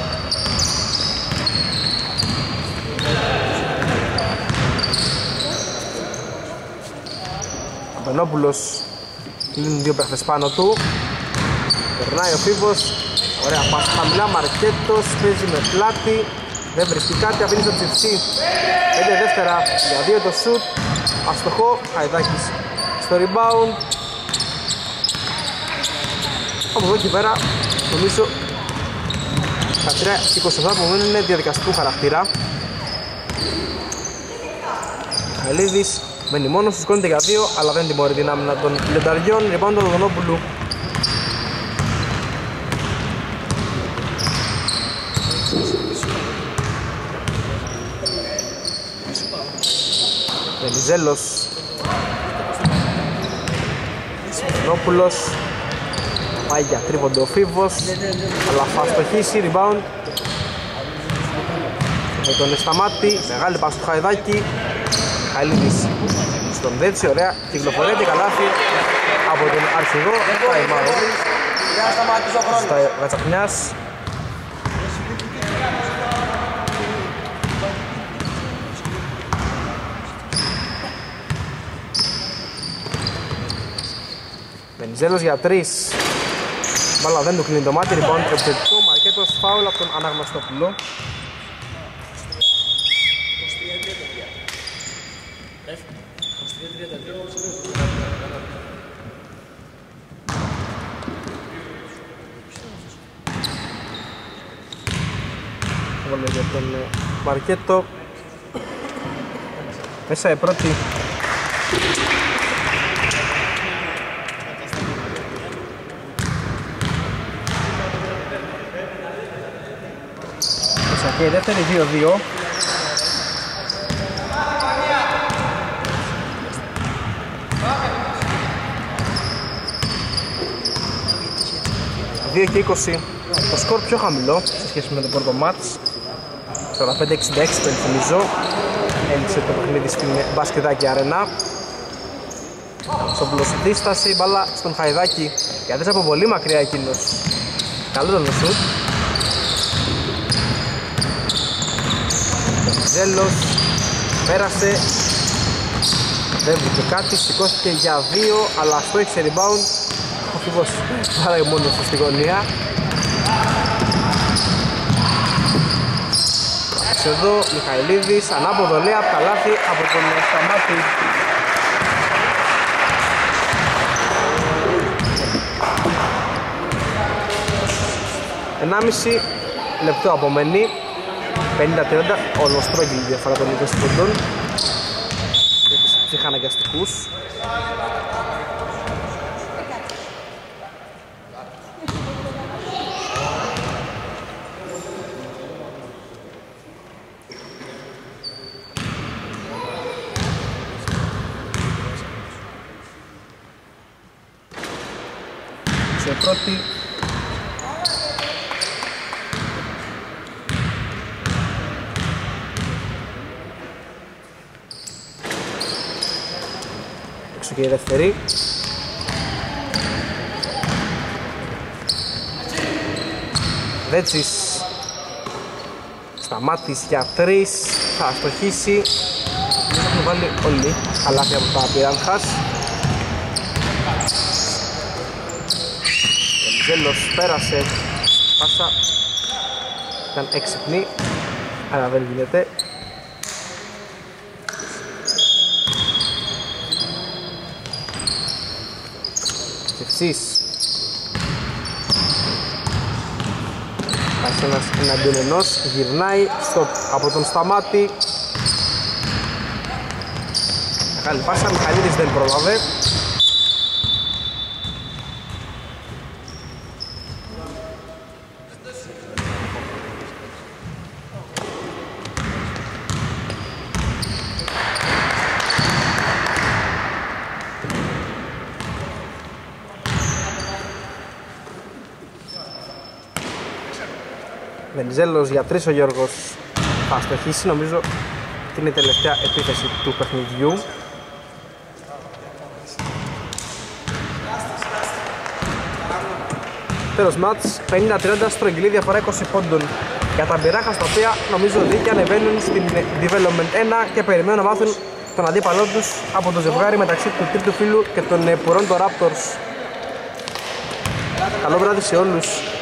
Αμπενόπουλος κλείνει δύο παίχτες πάνω του. Περνάει ο Φίβος. Ωραία πας χαμηλά, Μαρκέτος παίζει με πλάτη. Δεν βρίσκει κάτι, αφήνει στο Τσιφσί. Πέντε δεύτερα για δύο το σουτ. Αστοχό, Χαϊδάκης στο rebound. Από εδώ και πέρα νομίζω τα τρία είκοσι επτά που μένουν είναι διαδικαστικού χαρακτήρα. Χαλίδης μένει μόνος, σηκώνεται για δύο, αλλά δεν τιμωρεί την άμυνα των λενταριών. Rebound του Δονόπουλου. Βενιζέλος. Δονόπουλος. Πάει για τρίποντο ο Φίβος, αλλά θα στοχίσει, rebound με τον Σταμάτη, μεγάλη πάση του Χαϊδάκη. Χαϊλίδης στον Δέτσι, ωραία κυκλοφορία και καλάθι από τον αρχηγό. Time out στα Γατσαχνιάς. Βενιζέλος για τρεις. Μπάλα δεν του κλείνει το μάτι, λοιπόν, επιθετικό, Μαρκέτος, φάουλ από τον Αναγνωστόπουλο. Βάλε για τον Μαρκέτο. Μέσα η πρώτη. Και η δεύτερη δύο δύο. δύο και είκοσι. Το σκορ πιο χαμηλό σε σχέση με το πρώτο μάτς. σαράντα πέντε εξήντα έξι πενθυμίζω. Έλειξε το παιχνίδι στην Μπασκετάκι Αρένα. Στο πλουσιτίσταση η μπάλα στον Χαϊδάκη. Γιατί από πολύ μακριά εκείνος. Καλό τον σουτ. Ζέλος πέρασε, δεν βρήκε κάτι, σηκώθηκε για δύο, αλλά αυτό έχει σε rebound. Ο Φίβος πάραγε μόνος του στη γωνία. Κάτσε εδώ, Μιχαηλίδης, ανάποδο λέει από τα λάθη από τον Σταμάτη. ενάμιση λεπτό απομένει. πενήντα τριάντα, ολοστρόγγυλη διαφορά των είκοσι ποντών για τους ψυχαναγκαστικούς. Σε πρώτη και η δεύτερη. Δέτσις Σταμάτης για τρεις, θα αστοχίσει. Έχουν βάλει όλοι χαλάθη από τα πυράνχας. Ο Ζέλος πέρασε, πάσα ήταν έξυπνη, αλλά δεν γίνεται. Εξής πάει ένας εναντίον ενός, γυρνάει στο, από τον Σταμάτη. Μεγάλη πάσα, Μιχαηλίδης δεν πρόλαβε. Βενιζέλος για τρεις ο Γιώργος θα αστοχίσει, νομίζω ότι είναι η τελευταία επίθεση του παιχνιδιού. Τέλος μάτς, πενήντα τριάντα, στρογγυλή διαφορά είκοσι πόντων για τα Μπιράχας, τα οποία νομίζω δίκαια ανεβαίνουν στην Development ένα και περιμένουν να μάθουν τον αντίπαλό τους από το ζευγάρι μεταξύ του τρίτου φίλου και των Πουρών των Raptors. Καλό βράδυ σε όλους.